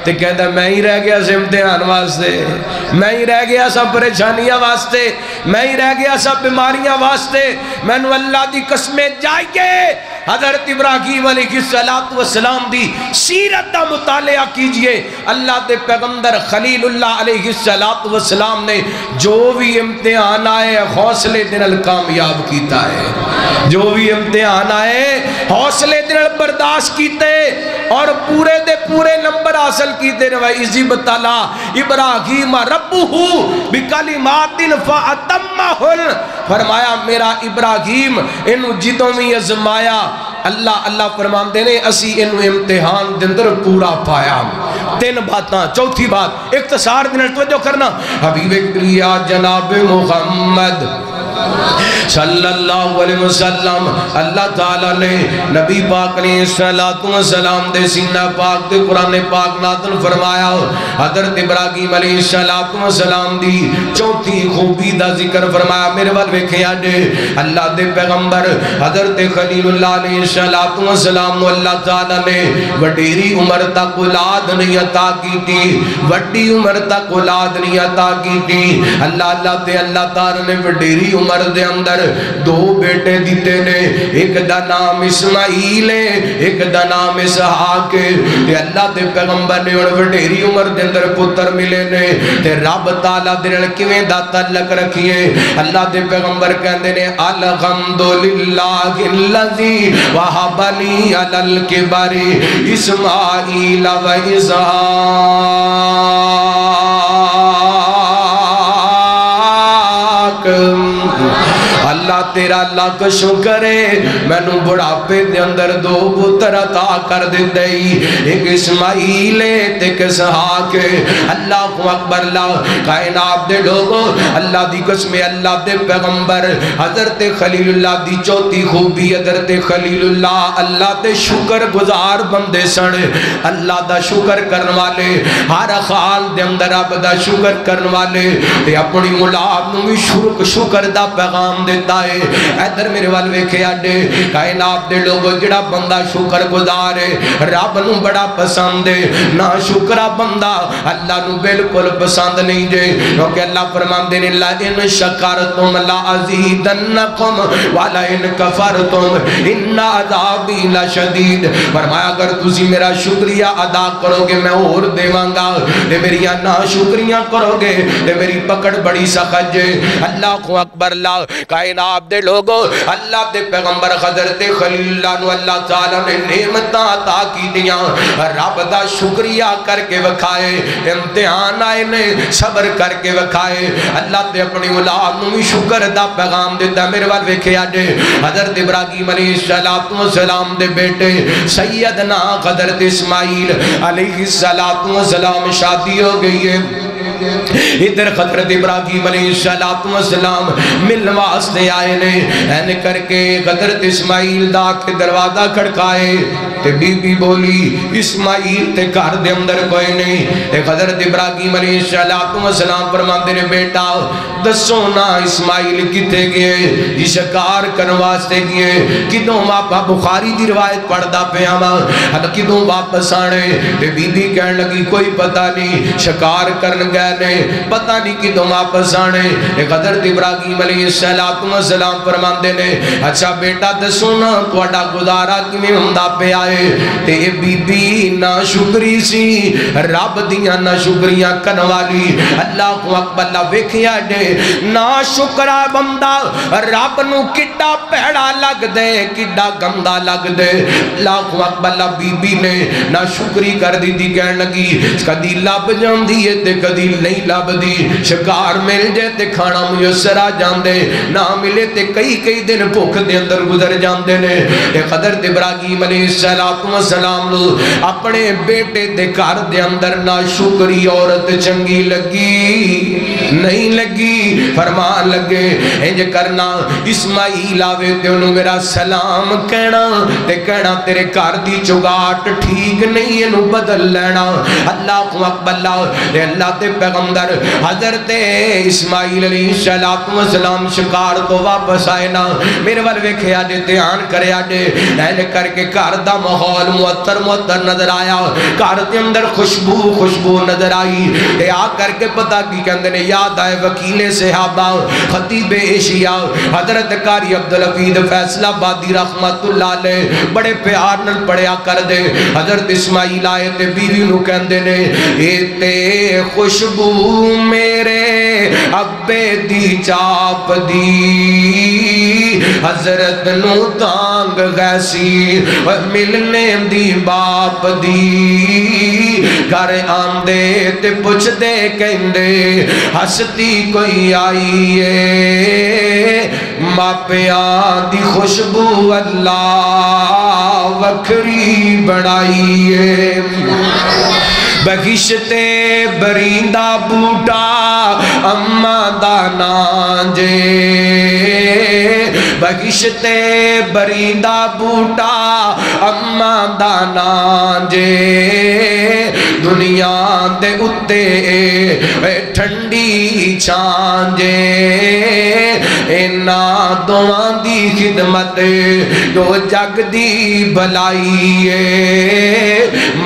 تے کہتا میں ہی رہ گیا سے امتحان واسطے، میں ہی رہ گیا سب پریشانیاں واسطے، میں ہی رہ گیا سب بیماریاں واسطے، میں نو اللہ دی قسمیں جائیے حضرت ابراہیم علیہ السلام دی سیرت دا مطالعہ کیجئے۔ اللہ دے پیغمبر خلیل اللہ علیہ السلام نے جو بھی امتحان آئے حوصلے دنال کامیاب کیتا ہے، جو بھی امتحان آئے حوصلے دنال برداشت کیتے اور پورے دے پورے نمبر حاصل کیتے رہے۔ وَإِذِ ابْتَلَىٰ إِبْرَاهِيمَ رَبُّهُ بِكَلِمَاتٍ فَأَتَمَّهُنَّ، فرمایا میرا ابراہیم انہوں جدوں میں ازمایا، اللہ فرماندے نے اسی انہوں امتحان دندر پورا پایا۔ تین باتاں، چوتھی بات اختصار دن توجہ کرنا، حبیب کلیا جناب محمد صلی اللہ علیہ وسلم اللہ تعالیٰ نے نبی پاک علیہ السلام دے سینہ پاک دے قرآن پاک نازل فرمایا۔ حضرت ابراہیم علیہ السلام دی چوتھی خوبی دا ذکر فرمایا۔ میرے وال ویکھیا جے اللہ دے پیغمبر حضرت خلیل اللہ علیہ السلام نو اللہ تعالیٰ نے وڈیری عمر تک اولاد نہیں عطا کی تھی، وڈی عمر تک اولاد نہیں عطا کی تھی۔ اللہ تعالیٰ نے وڈیری عمر دے اندر دو بیٹے دیتے نے، ایک دا نام اسماعیل ہے، ایک دا نام اسحاق ہے۔ تے اللہ دے پیغمبر نے اور وڈیری عمر دے اندر پتر ملے نے، تے رب تعالیٰ دے نال کیویں دا تعلق رکھیے۔ اللہ دے پیغمبر کہندے نے الحمدللہ الذی وہب لی علی الکبر اسماعیل و اسحاق۔ اللہ تیرا لاکھ شکر ہے میں نو بڑھاپے دے اندر دو پتر عطا کر دیتے ہی، ایک اسماعیل ہے ایک اسحاق ہے۔ اللہ اکبر، اللہ کائنات دے لوگوں اللہ دی قسم، اللہ دے پیغمبر حضرت خلیل اللہ دی چوتھی خوبی حضرت خلیل اللہ دے شکر گزار بندے سن، اللہ دا شکر کرن والے، ہر حال دے اندر رب دا شکر کرن والے، تے اپنی اولاد نو بھی شکر دا پیغام دیتا ہے۔ ادھر میرے وال ویکھیا جے کائنات دے لوگوں جڑا بندہ شکر گزار ہے رب نو بڑا پسند ہے، نہ شکرا بندہ اللہ نو بالکل پسند نہیں جے، کیونکہ اللہ فرماندے نے لَئِن شَكَرْتُمْ لَأَزِيدَنَّكُمْ وَلَئِن كَفَرْتُمْ إِنَّ عَذَابِي لَشَدِيدٌ، فرمایا اگر تسی میرا شکریہ ادا کرو گے میں اور دیواں گا، تے میری نا شکریہ کرو گے تے میری پکڑ بڑی سخت جے۔ اللہ اکبر، اللہ کائنات دے لوگوں اللہ دے پیغمبر حضرت خلیل اللہ نو اللہ تعالیٰ نے نعمتاں عطا کی دیاں، رب دا شکریہ کر کے وکھائے، امتحان آئے نے صبر کر کے وکھائے۔ اللہ دے اپنی اولاد نو بھی شکر دا پیغام دیتا۔ میرے وال ویکھیا جے حضرت ابراہیم علیہ السلام دے بیٹے سیدنا حضرت اسماعیل علیہ السلام شادی ہو گئی ہے۔ ادھر حضرت ابراہیم علیہ السلام ملن واسطے آئے نے، این کر کے حضرت اسماعیل دا کے دروازہ کھڑکائے، تے بی بی بولی اسماعیل تے گھر دے اندر کوئی نہیں، تے حضرت ابراہیم علیہ السلام فرماندے نے بیٹا دسو نا اسماعیل کتے گئے، جی شکار کرن واسطے گئے، کدوں واپس بخاری دی روایت پڑھدا پیا وا، کدوں واپس آنے، تے بی بی کہن لگی کوئی پتہ نہیں، شکار کرن گئے نے، پتہ نہیں کدوں واپس آنے۔ حضرت ابراہیم علیہ السلام فرماندے نے اچھا بیٹا دسو نا تہاڈا گزارا کیویں ہوندا پیا ہے، تے بی بی نا شکری سی، رب دیاں نا شکریاں کرن والی۔ اللہ اکبر، اللہ ویکھیا جے نا شکرا بندہ رب نو کڈا پیڑا لگ دے کڈا گندا لگ دے۔ اللہ اکبر، اللہ بی بی نے نا شکری کر دی دی، کہن لگی کدی لب جاندی ہے تے کدی نہیں لب دی، شکار مل جے تے کھانا میسر آ جاندے، نہ ملے تے کئی دن بھوک دے اندر گزر جاندے نے۔ حضرت ابراہیم علیہ السلام نو اپنے بیٹے دے گھر دے اندر نا شکری عورت چنگی لگی نہیں لگی، فرمان لگے انج کرنا اسماعیل آوے تے انہوں میرا سلام کہنا، تے کہنا تیرے گھر دی چگاٹ ٹھیک نہیں انہوں بدل لینا۔ اللہ اکبر، اللہ تے پیغمبر حضرت اسماعیل علیہ السلام شکار تو واپس آئے نا میرے وال ویکھے آجے دھیان کرے آجے اینے کر کے گھر دا ماحول معطر نظر آیا گھر دے اندر خوشبو نظر آئی تے آ کر کے پتہ کی کہندے نے یاد آئے وکیل صحابہ خطیب ایشیا حضرت قاری عبدالحفیظ فیصلہ آبادی رحمت اللہ علیہ بڑے پیار نال پڑھیا کر دے حضرت اسماعیل آئے تے بیوی نو کہندے نے اے تے خوشبو میرے ابے دی چاپ دی حضرت نو تانگ گیسی ملنے دی باپ دی گھر آندے تے پوچھ دے کہندے ہستی کوئی آئی ہے ماپیاں دی خوشبو اللہ وکھری بڑھائی ہے بغشتے بریندہ بوٹا اماں دا نام جے بغشتے بریندہ بوٹا اماں دا نام جے دنیا دے اتے ٹھنڈی چھان جے اینا دوان دی خدمت جو جگ دی بھلائی ہے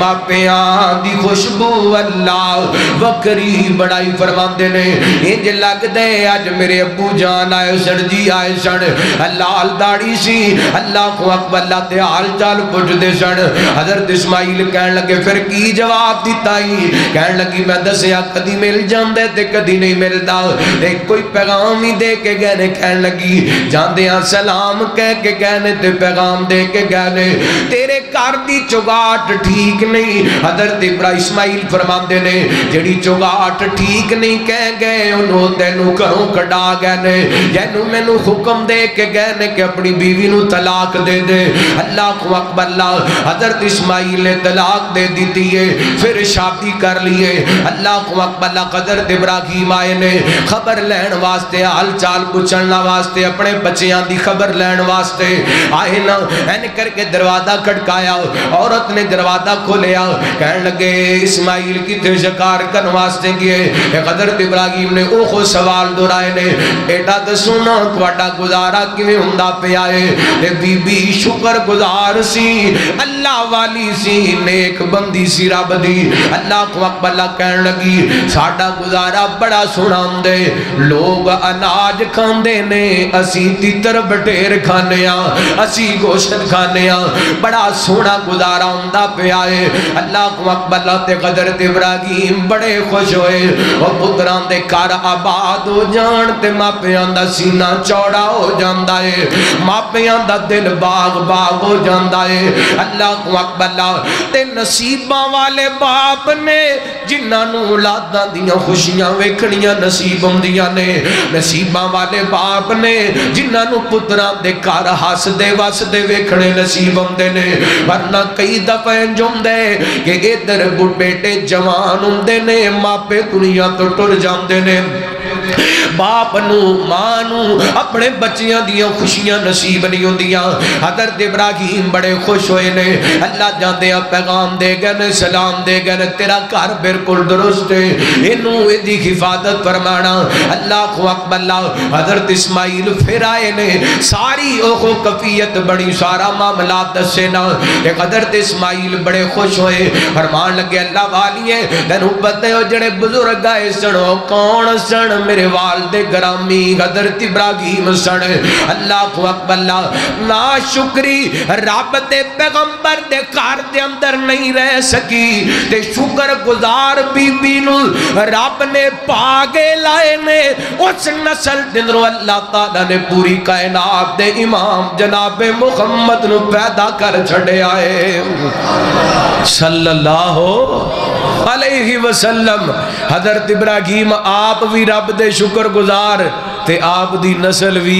ماپیاں دی خوشبو اللہ وکری بڑائی فرماندے نے انج لگ دے آج میرے ابو جان آئے سن جی آئے سن لال داڑی سی اللہ کو اکبر اللہ تے حال چال پوچھ دے سن حضرت اسماعیل کہن لگے پھر کی جواب دیتا ہی کہن لگی میں دسیا کدی مل جاندے تے کدی نہیں ملدا ایک کوئی پیغام ہی دے کے گہنے کہن لگی جاندے ہاں سلام کہہ کے گہنے تے پیغام دے کے گہنے تیرے کار دی چگاٹ ٹھیک نہیں حضرت اسماعیل فرماندے نے جڑی چگاٹ ٹھیک نہیں کہہ گئے انہوں تینوں کروں کڑا گہنے جینوں میں نو حکم دے کے گہنے کہ اپنی بیوی نو طلاق دے دے اللہ کو اکبر اللہ حضرت اسماعیل نے طلاق دے دیتی ہے پھر شادی کر لیے اللہ کو اکبر اللہ حضرت ابراہیم آئے نے خبر لین واسطے حال چال پوچھنا واسطے اپنے بچیاں دی خبر لین واسطے آئے نا این کر کے دروازہ کھٹکایا عورت نے دروازہ کھولیا کہنے لگے اسماعیل کی تھے شکار کن واسطے کیے حضرت ابراہیم نے اوہ سوال دورائے نے بیٹا دسونا تواڈا گزارا کیویں ہوندا پیا ہے بی بی شکر گزار سی اللہ والی سی نیک بندی سی رب دی اللہ کو اکبر اللہ کہنے لگی ساڈا گزارا بڑا سونا ہوندے لوگ اناج کھاندے نے اسی تیتر بٹیر کھانے اسی گوشت کھانے بڑا سونا گزارا ہوندا پیا ہے اللہ کو اکبر اللہ تے حضرت ابراہیم بڑے خوش ہوئے اور پتران دے کار آباد ہو جان تے ماپیاں دا سینہ چوڑا ہو جاندا ہے ماپیاں دا دل باغ باغ ہو جاندا ہے اللہ کو اکبر اللہ تے نصیباں والے باپ نے جنہاں نو اولاداں دیاں خوشیاں ویکھنیاں نصیب ہوندیاں نے نصیباں والے باپ نے جنہاں نو پتران دے کار ہس دے وس دے ویکھنے نصیب ہوندے نے ورنہ کئی دفعہ جوندے کہ ادھر بیٹے جوان ہوندے نے ماپے دنیا تو ٹر جاندے نے باپ نو ماں نو اپنے بچیاں دیاں خوشیاں نصیب نہیں ہوندیاں حضرت ابراہیم بڑے خوش ہوئے نے اللہ جاندے پیغام دے گئے سلام دے گئے تیرا گھر بالکل درست ہے انہوں دی حفاظت فرمانا اللہ کو اکبر اللہ حضرت اسماعیل پھر آئے نے ساری اوہ کفیت بڑی سارا معاملات دسے نا حضرت اسماعیل بڑے خوش ہوئے فرمان لگے اللہ والیے تینوں پتہ ہو جڑے بزرگ آئے سنو کون سن میرے والد گرامی حضرت ابراہیم سن اللہ کو اکبر اللہ ناشکری رب دے پیغمبر دے کار دے اندر نہیں رہ سکی تے شکر گزار بی بی نو رب نے پاگے لائے نے اس نسل دنرو اللہ تعالیٰ نے پوری کائنات دے امام جناب محمد نو پیدا کر چھڑے آئے صلی اللہ علیہ وسلم حضرت ابراہیم آپ بھی رب دے شکر گزار تے آپ دی نسل بھی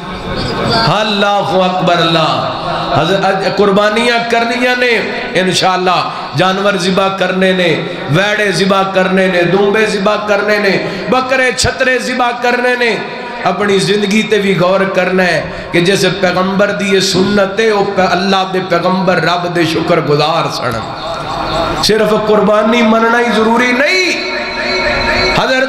اللہ اکبر اللہ قربانیاں کرنیاں نے انشاءاللہ جانور ذبح کرنے نے ویڑے ذبح کرنے نے دنبے ذبح کرنے نے بکرے چھترے ذبح کرنے نے اپنی زندگی تے بھی غور کرنا ہے کہ جیسے پیغمبر دی سنت ہے اللہ دے پیغمبر رب دے شکر گزار سن صرف قربانی مننا ہی ضروری نہیں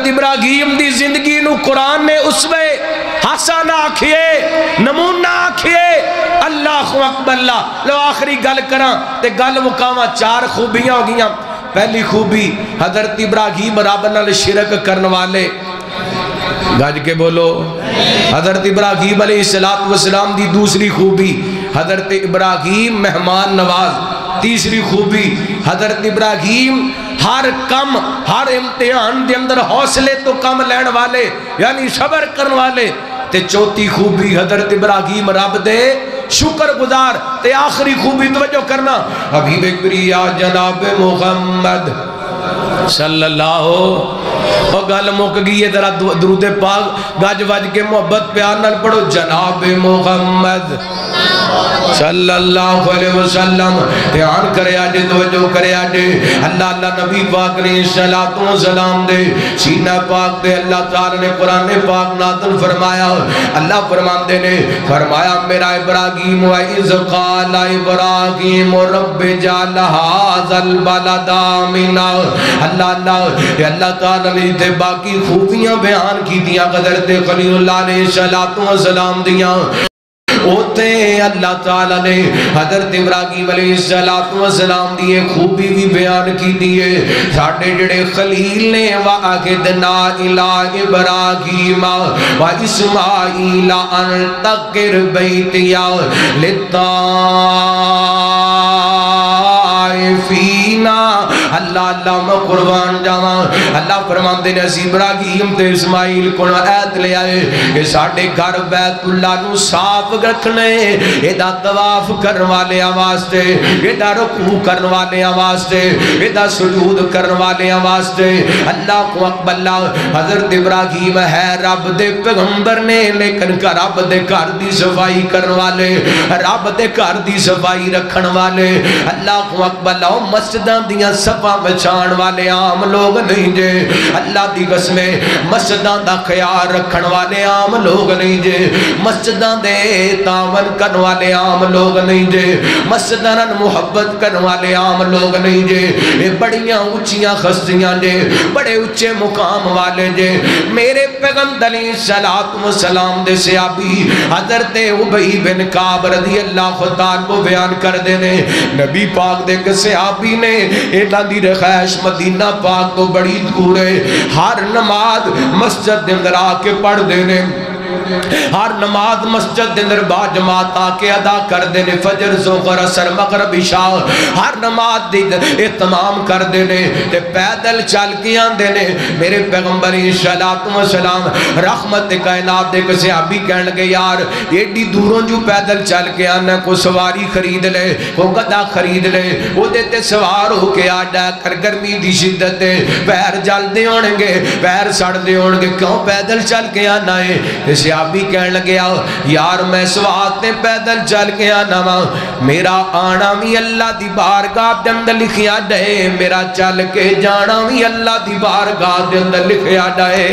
حضرت ابراہیم دی زندگی نو قرآن نے اسوے حسنہ آکھیے، نمونہ آکھیے۔ اللہ اکبر اللہ۔ لو آخری گل کراں تے گل مقامہ 4 خوبیاں ہو گیاں۔ پہلی خوبی حضرت ابراہیم رب نال شرک کرن والے، گج کے بولو حضرت ابراہیم علیہ السلام دی دوسری خوبی حضرت ابراہیم مہمان نواز، تیسری خوبی حضرت ابراہیم ہر کم ہر امتحان دے اندر حوصلے تو کم لین والے یعنی صبر کرن والے، تے چوتھی خوبی حضرت ابراہیم رب دے شکر گزار، تے آخری خوبی توجہ کرنا حبیب کبریا جناب محمد صلی اللہ اور گل مک گئی ہے، ذرا درود پاک گج وج کے محبت پیار نال پڑھو، جناب محمد صلی اللہ علیہ وسلم۔ دھیان کرے آجے توجہ کرے آجے، اللہ نبی پاک نے صلاۃ و سلام دے سینہ پاک دے اللہ تعالی نے قرآن پاک نازل فرمایا۔ اللہ فرماندے نے فرمایا میرا ابراہیم وَإِذْ قَالَ إِبْرَاهِيمُ رَبِّ اجْعَلْ هَٰذَا الْبَلَدَ آمِنًا۔ اللہ تعالی نے تے باقی خوبیاں بیان کی دیاں حضرت خلیل اللہ علیہ السلام دیاں، ہوتے اللہ تعالیٰ نے حضرت ابراہیم علیہ السلام دیئے خوبی بھی بیان کی دیئے۔ ساڑھے جڑے خلیل نے وَأَخِذْنَا إِلَىٰ إِبْرَاهِيمَ وَإِسْمَاعِيلَ أَن طَهِّرْ بَيْتِيَ لِلطَّائِفِينَ۔ اللہ میں قربان جاواں، اللہ فرماندے نے اسی ابراہیم تے اسماعیل کو عہد لے آئے کہ ساڑھے گھر بیت اللہ نو صاف رکھنے، ایدہ طواف کرن والے واسطے، ایدہ رکوع کرن والے واسطے، ایدہ سجود کرن والے واسطے۔ اللہ کو اکبر اللہ۔ حضرت ابراہیم ہے رب دے پیغمبر نے، لیکن رب دے گھر دی صفائی کرن والے، رب دے گھر دی صفائی رکھن والے۔ اللہ کو اکبر اللہ۔ مسجداں دیاں صفا بچان والے عام لوگ نہیں جے، اللہ دی قسمیں مسجداں دا خیال رکھن والے عام لوگ نہیں جے، مسجداں دے تعاون کرن والے عام لوگ نہیں جے، مسجداں محبت کرن والے عام لوگ نہیں جے، یہ بڑیاں اونچیاں خستیاں جے، بڑے اونچے مقام والے جے۔ میرے پیغمبر علیہ السلام دے صحابی حضرت ابی بن کعب رضی اللہ تعالیٰ کو بیان کر دینے، نبی پاک دے کہ صحابی نے ایڈا دی رخیش مدینہ پاک تو بڑی دور ہے، ہر نماز مسجد دے اندر آ کے پڑھ دینے، ہر نماز مسجد دے اندر با جماعت آکے ادا کر دینے، فجر ظہر عصر مغرب عشاء ہر نماز دے اہتمام کر دینے، تے پیدل چل کے آندے نے۔ میرے پیغمبر صلی وسلام رحمت کائنات دے کسے صحابی کہنے لگے یار ایڈی دوروں جو پیدل چل کے آنا، کو سواری خرید لے، کو گدا خرید لے، وہ دیتے سوار ہو کے آ جا کر، گرمی دی شدت ہے، پیر جل دے ہونگے، پیر سڑ دے ہونگے، کیوں پیدل چل کے آنا ہے؟ صحابی کہنے لگے یار میں سواتے پیدل چل کے آنا وا، میرا آنا بھی اللہ دی بارگاہ دے اندر لکھیا جائے، میرا چل کے جانا بھی اللہ دی بارگاہ دے اندر لکھیا جائے۔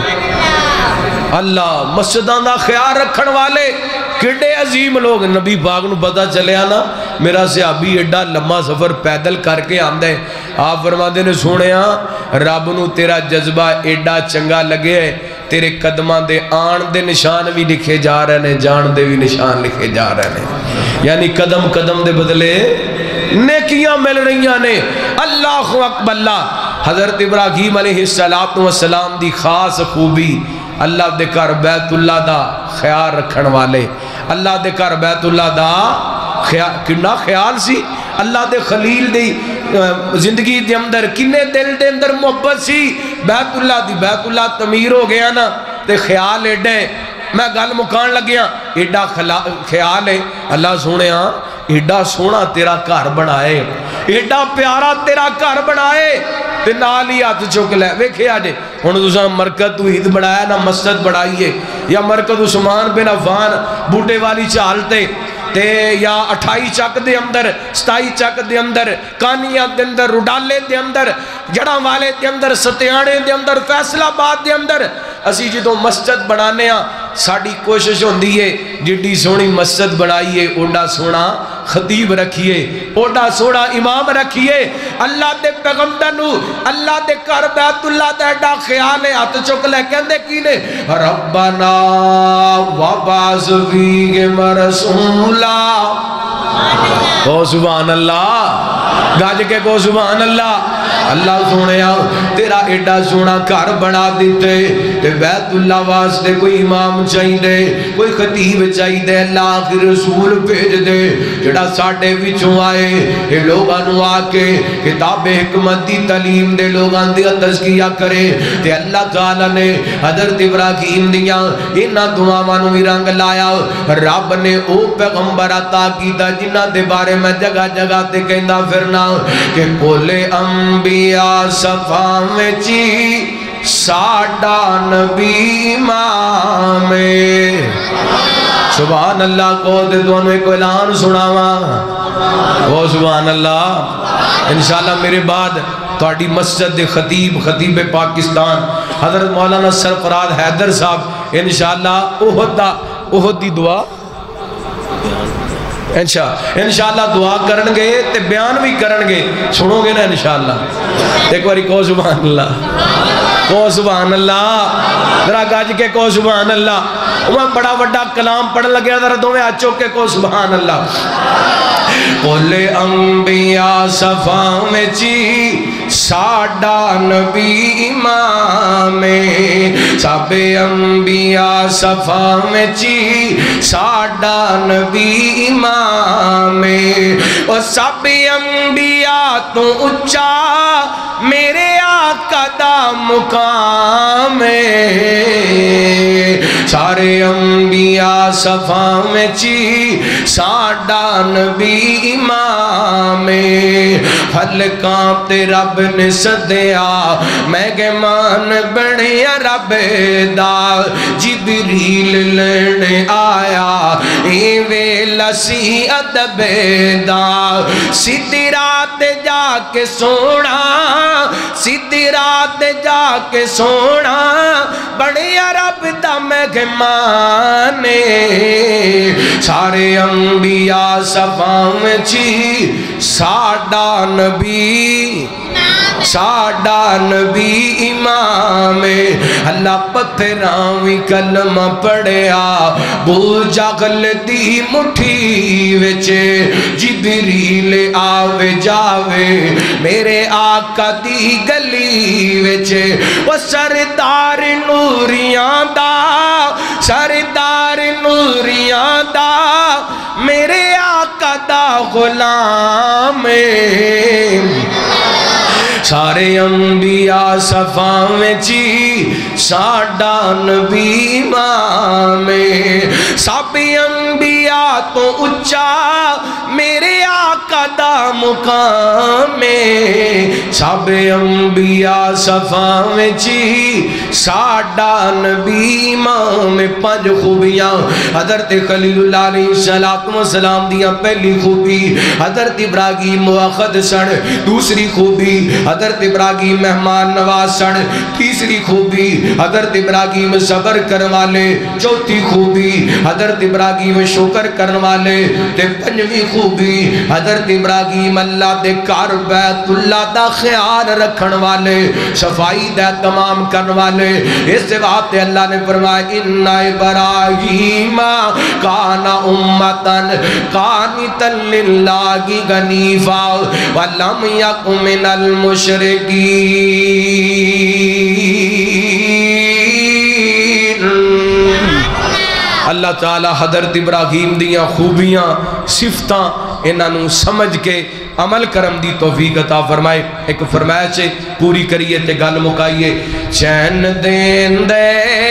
اللہ مسجداں دا خیال رکھن والے کڈے عظیم لوگ۔ نبی پاک نو پتہ چلیا نا میرا صحابی ایڈا لمبا سفر پیدل کر کے آندا ہے، آپ فرماندے نے سونیا رب نو تیرا جذبہ ایڈا چنگا لگے ہے، تیرے قدماں دے آن دے نشان بھی لکھے جا رہے ہیں، جان دے بھی نشان لکھے جا رہے ہیں، یعنی قدم قدم دے بدلے نیکیاں مل رہی ہیں۔ اللہ اکبر اللہ۔ حضرت ابراہیم علیہ السلام دی خاص خوبی اللہ دے کر بیت اللہ دا خیال رکھن والے، اللہ دے کر بیت اللہ دا کنا خیال سی، اللہ دے خلیل دی زندگی دے اندر کنے دل دے اندر محبت سی بیت اللہ دی۔ بیت اللہ تعمیر ہو گیا نا تے خیال ایڈے، میں گل مکان لگیا ایڈا خیال ہے اللہ سونے ہاں ایڈا سونا تیرا گھر بنائے، ایڈا پیارا تیرا گھر بنائے، تے نال ہی ہاتھ چک لے ویکھے آجے ہن تساں مرکز توحید بنایا نا مسجد بنائیے، یا مرکز عثمان بن عفان بوٹے والی چال تے یا 28 چک دے اندر 27 چک دے اندر کانیاں دے اندر روڈالے دے اندر جڑاں والے دے اندر ستیانے دے اندر فیصلہ آباد دے اندر اسی جدوں مسجد بنانے ہاں ساڑی کوشش ہوندی ہے جڈی سونی مسجد بنائیے اوڈا سونا خطیب رکھیے اوڈا سوڑا امام رکھیے اللہ دے پیغمبر نو اللہ دے گھر بیت اللہ دا ایڈا خیال ہے ہاتھ چک لے کہندے کی نے ربنا وبعث فیہم رسولا کو سبحان اللہ گاج کے کو سبحان اللہ اللہ سونے تیرا ایڈا سونا گھر بنا دیتے تے بیت اللہ واسطے کوئی امام چاہی دے کوئی خطیب چاہی دے اللہ آخر رسول بھیج دے جڑا ساڑھے وچوں آئے یہ لوگاں نو آکے کتاب حکمت دی تعلیم دے لوگاں دیا تذکیہ کرے تے اللہ تعالیٰ نے حضرت ابراہیم دیا انہاں دعاواں نو رنگ لایا رب نے او پیغمبر عطا کیتا جنہاں دے بارے میں جگہ جگہ تے کہندا پھرنا کہ کولے انبیاء صفا میں چی ساڈا نبی امام سبحان اللہ کو دے دونوں ایک اعلان سناوا وہ سبحان اللہ انشاءاللہ میرے بعد تہاڈی مسجد دے خطیب پاکستان حضرت مولانا سرفراز حیدر صاحب انشاءاللہ احد دی دعا انشاءاللہ دعا کرنگے تے بیان بھی کرنگے سنو گے نا انشاءاللہ ایک باری کو سبحان اللہ کو سبحان اللہ ذرا گاج کے کو سبحان اللہ وہ بڑا بڑا کلام پڑھ لگے ذرا دو میں آچو کے کو سبحان اللہ قل انبیاء صفا میں چی ساڈا نبی امام سب انبیاء صفا میں چی ساڈا نبی امام اور سب انبیاء تو اچھا میرے آقا دا مقام سارے انبیاء صفا میں چی ساڈا نبی امام خلقاں تے رب نے صدیا مہمان بنیا رب دا جبریل لڑنے آیا ایوے لسی ادب دا سیدھی رات جا کے سونا سیدھی رات جا کے سونا بنیا رب دا مہمان سارے انبیاء صفا میں چی ساڈا نبی امام اللہ پتھراوی کلمہ پڑھیا بو جاگل دی مٹھی وچے جبریل آوے جاوے میرے آقا دی گلی وچے وہ سردار نوریاں دا میرے آقا دا غلام سارے انبیاء صفا میں چی ساڈا نبی امام سب انبیاء تو اچھا میرے آقا دا مقام سب انبیاء صفا میں چی ساڈا نبی امام پانچ خوبیاں حضرت خلیل اللہ علیہ السلام دیا پہلی خوبی حضرت ابراہیم مواخد سن دوسری خوبی حضرت ابراہیم مہمان نواز سن تیسری خوبی حضرت ابراہیم صبر کرنوالے چوتھی خوبی حضرت ابراہیم شکر کرنوالے تے پنجویں خوبی حضرت ابراہیم اللہ دے گھر بیت اللہ دا خیال رکھن والے صفائی دا تمام کرن والے اس بات تے اللہ نے فرمایا ان ابراہیم کان امتن قانتن للہ حنیفا ولم یکن من المشرکین اللہ تعالی حضرت ابراہیم دیاں خوبیاں صفتاں انہوں سمجھ کے عمل کرم دی توفیق عطا فرمائے ایک فرمایا چھے پوری کریے تے گل مکائیے چین دین دے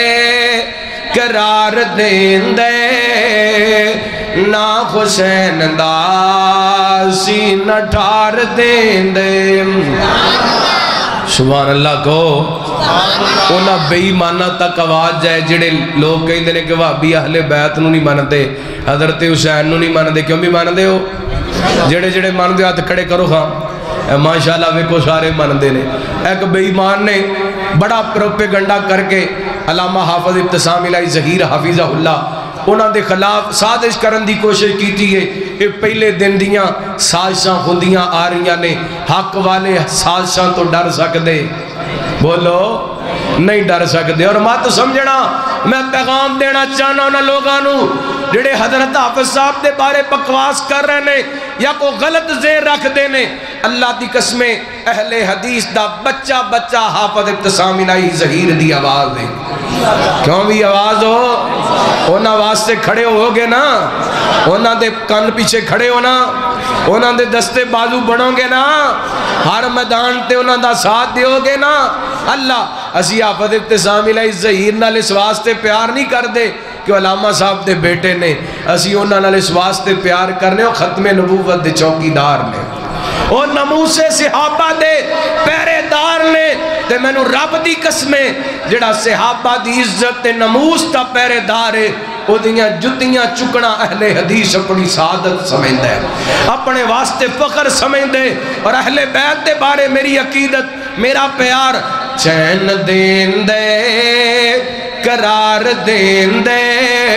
قرار دین دے نا حسین دا سینہ ٹھار دین دے سبحان اللہ کو اونا بے ایمانہ تک آواز جائے جڑے لوگ کہیں دینے کہ وہابی اہل بیت نو نہیں ماندے حضرت حسین نو نہیں ماندے کیوں بھی ماندے ہو جڑے جڑے ماندے ہاتھ کھڑے کرو خواہ ماشاءاللہ ویکو سارے ماندے نے ایک بے ایمان نے بڑا پروپیگنڈا کر کے علامہ حافظ ابتسام الہی ظہیر حافظہ اللہ انہاں دے خلاف سازش کرن دی کوشش کیتی ہے. یہ پہلے دن دیاں سازشاں ہوندیاں آ رہیاں نے. حق والے سازشاں تو ڈر سکدے؟ بولو نہیں ڈر سکدے. اور مت سمجھنا میں پیغام دینا چاہنا انہاں لوگاں نو جڑے حضرت حافظ صاحب دے بارے بکواس کر رہے نے یا کو غلط ذہن رکھ دے نے. اللہ دی قسمیں اہل حدیث دا بچہ بچہ حافظ ابتسام الہی ظہیر دی آواز ہے. کیوں بھی آواز ہو انہاں واسطے کھڑے ہو گے نا, انہاں دے کان پیچھے کھڑے ہو نا, انہاں دے دستے بازو بڑھو گے نا, ہر میدان تے انہاں دا ساتھ دیو گے نا. اللہ اسی حافظ ابتسام الہی ظہیر نال اس واسطے پیار نہیں کر دے کہ علامہ صاحب دے بیٹے نے, اسی انہاں نال اس واسطے پیار کرنے اور ختم نبوت دے چوکیدار نے, اور ناموس صحابہ دے پہرے دار نے. تے میں نو رب دی قسمیں جڑا صحابہ دی عزت تے ناموس دا پہرے دار ہے او دیاں جتیاں چکنا اہل حدیث اپنی سعادت سمجھدا ہے, اپنے واسطے فخر سمجھدے. اور اہل بیت دے بارے میری عقیدت میرا پیار چین دین دے قرار دین دے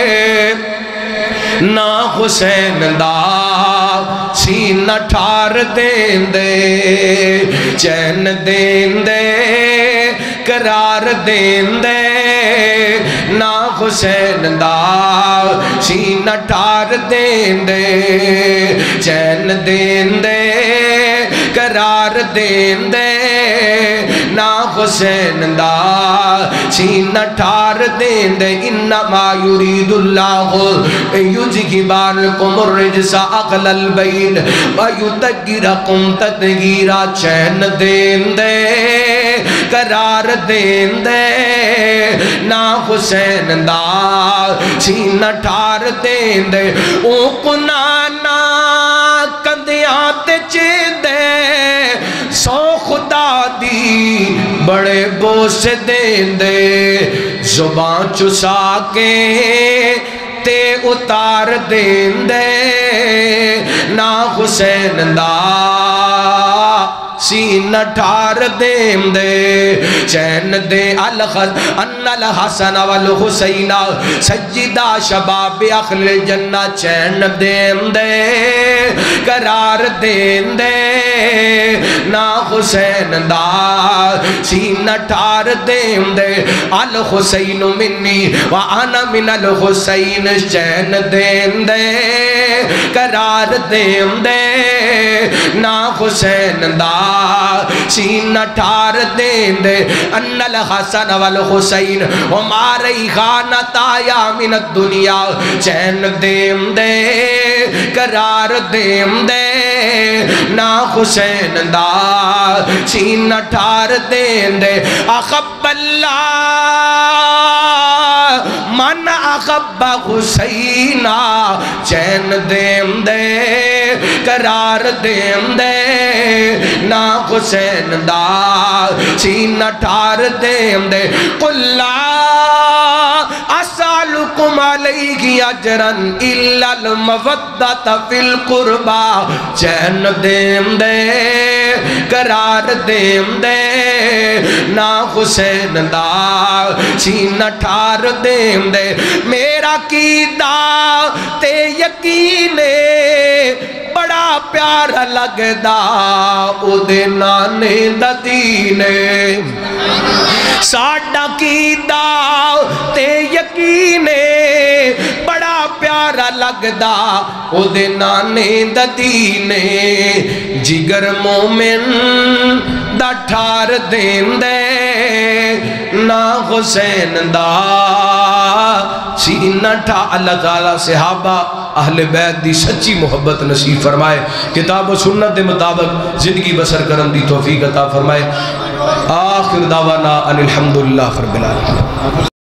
نا حسین دا سینہ ٹھار دین دے, چین دین دے قرار دین دے نا حسین دا سینہ ٹھار دین دے, چین دین دے قرار دین دے نا حسین دا سینہ ٹھار دین دے. انما یرید اللہ یذہب عنکم الرجس اہل البیت ویطہرکم تطہیرا. چین دین دے قرار دین دے نا حسین دا سینہ ٹھار دین دے. او کنانا کندیاں تے چیندے سو خدا دی بڑے بوس دین دے, زبان چسا کے تے اتار دین دے نا حسین دا سینہ ٹھار دین دے. چین دے ان الحسن والحسین سجدہ شباب اہل الجنہ. چین دین دے قرار دین دے نا حسین دا سینہ ٹھار دین دے. الحسین منی وانا من الحسین. چین دین دے قرار دین دے نا حسین دا سینہ ٹھار دین دے. ان الحسن والحسین ہما ریحانتا یا من الدنیا. چین دین دے قرار دین دے نا حسین دا سینہ ٹھار دین دے. احب اللہ من احب حسینہ. چین دین دے قرار دین دے نا حسین دا سینہ ٹھار دین دے. قل لا اسالکم علیہ اجرا الا المودۃ فی القربى. چین دین دے قرار دین دے نا حسین دا سینہ ٹھار دین دے. میرا قیدہ تے یقینے بڑا پیارا لگدا او دے نانے دا دینے. ساڈا قیدہ تے یقینے بڑا پیارا لگدا او دے نانے دا دینے. جگر مومن دا ٹھار دین دے نا حسین دا سینہ ٹھار. اللہ تعالیٰ صحابہ اہل بیت دی سچی محبت نصیب فرمائے, کتاب و سنت دے مطابق زندگی بسر کرن دی توفیق عطا فرمائے. آخر دعوانا ان الحمدللہ رب العالمین.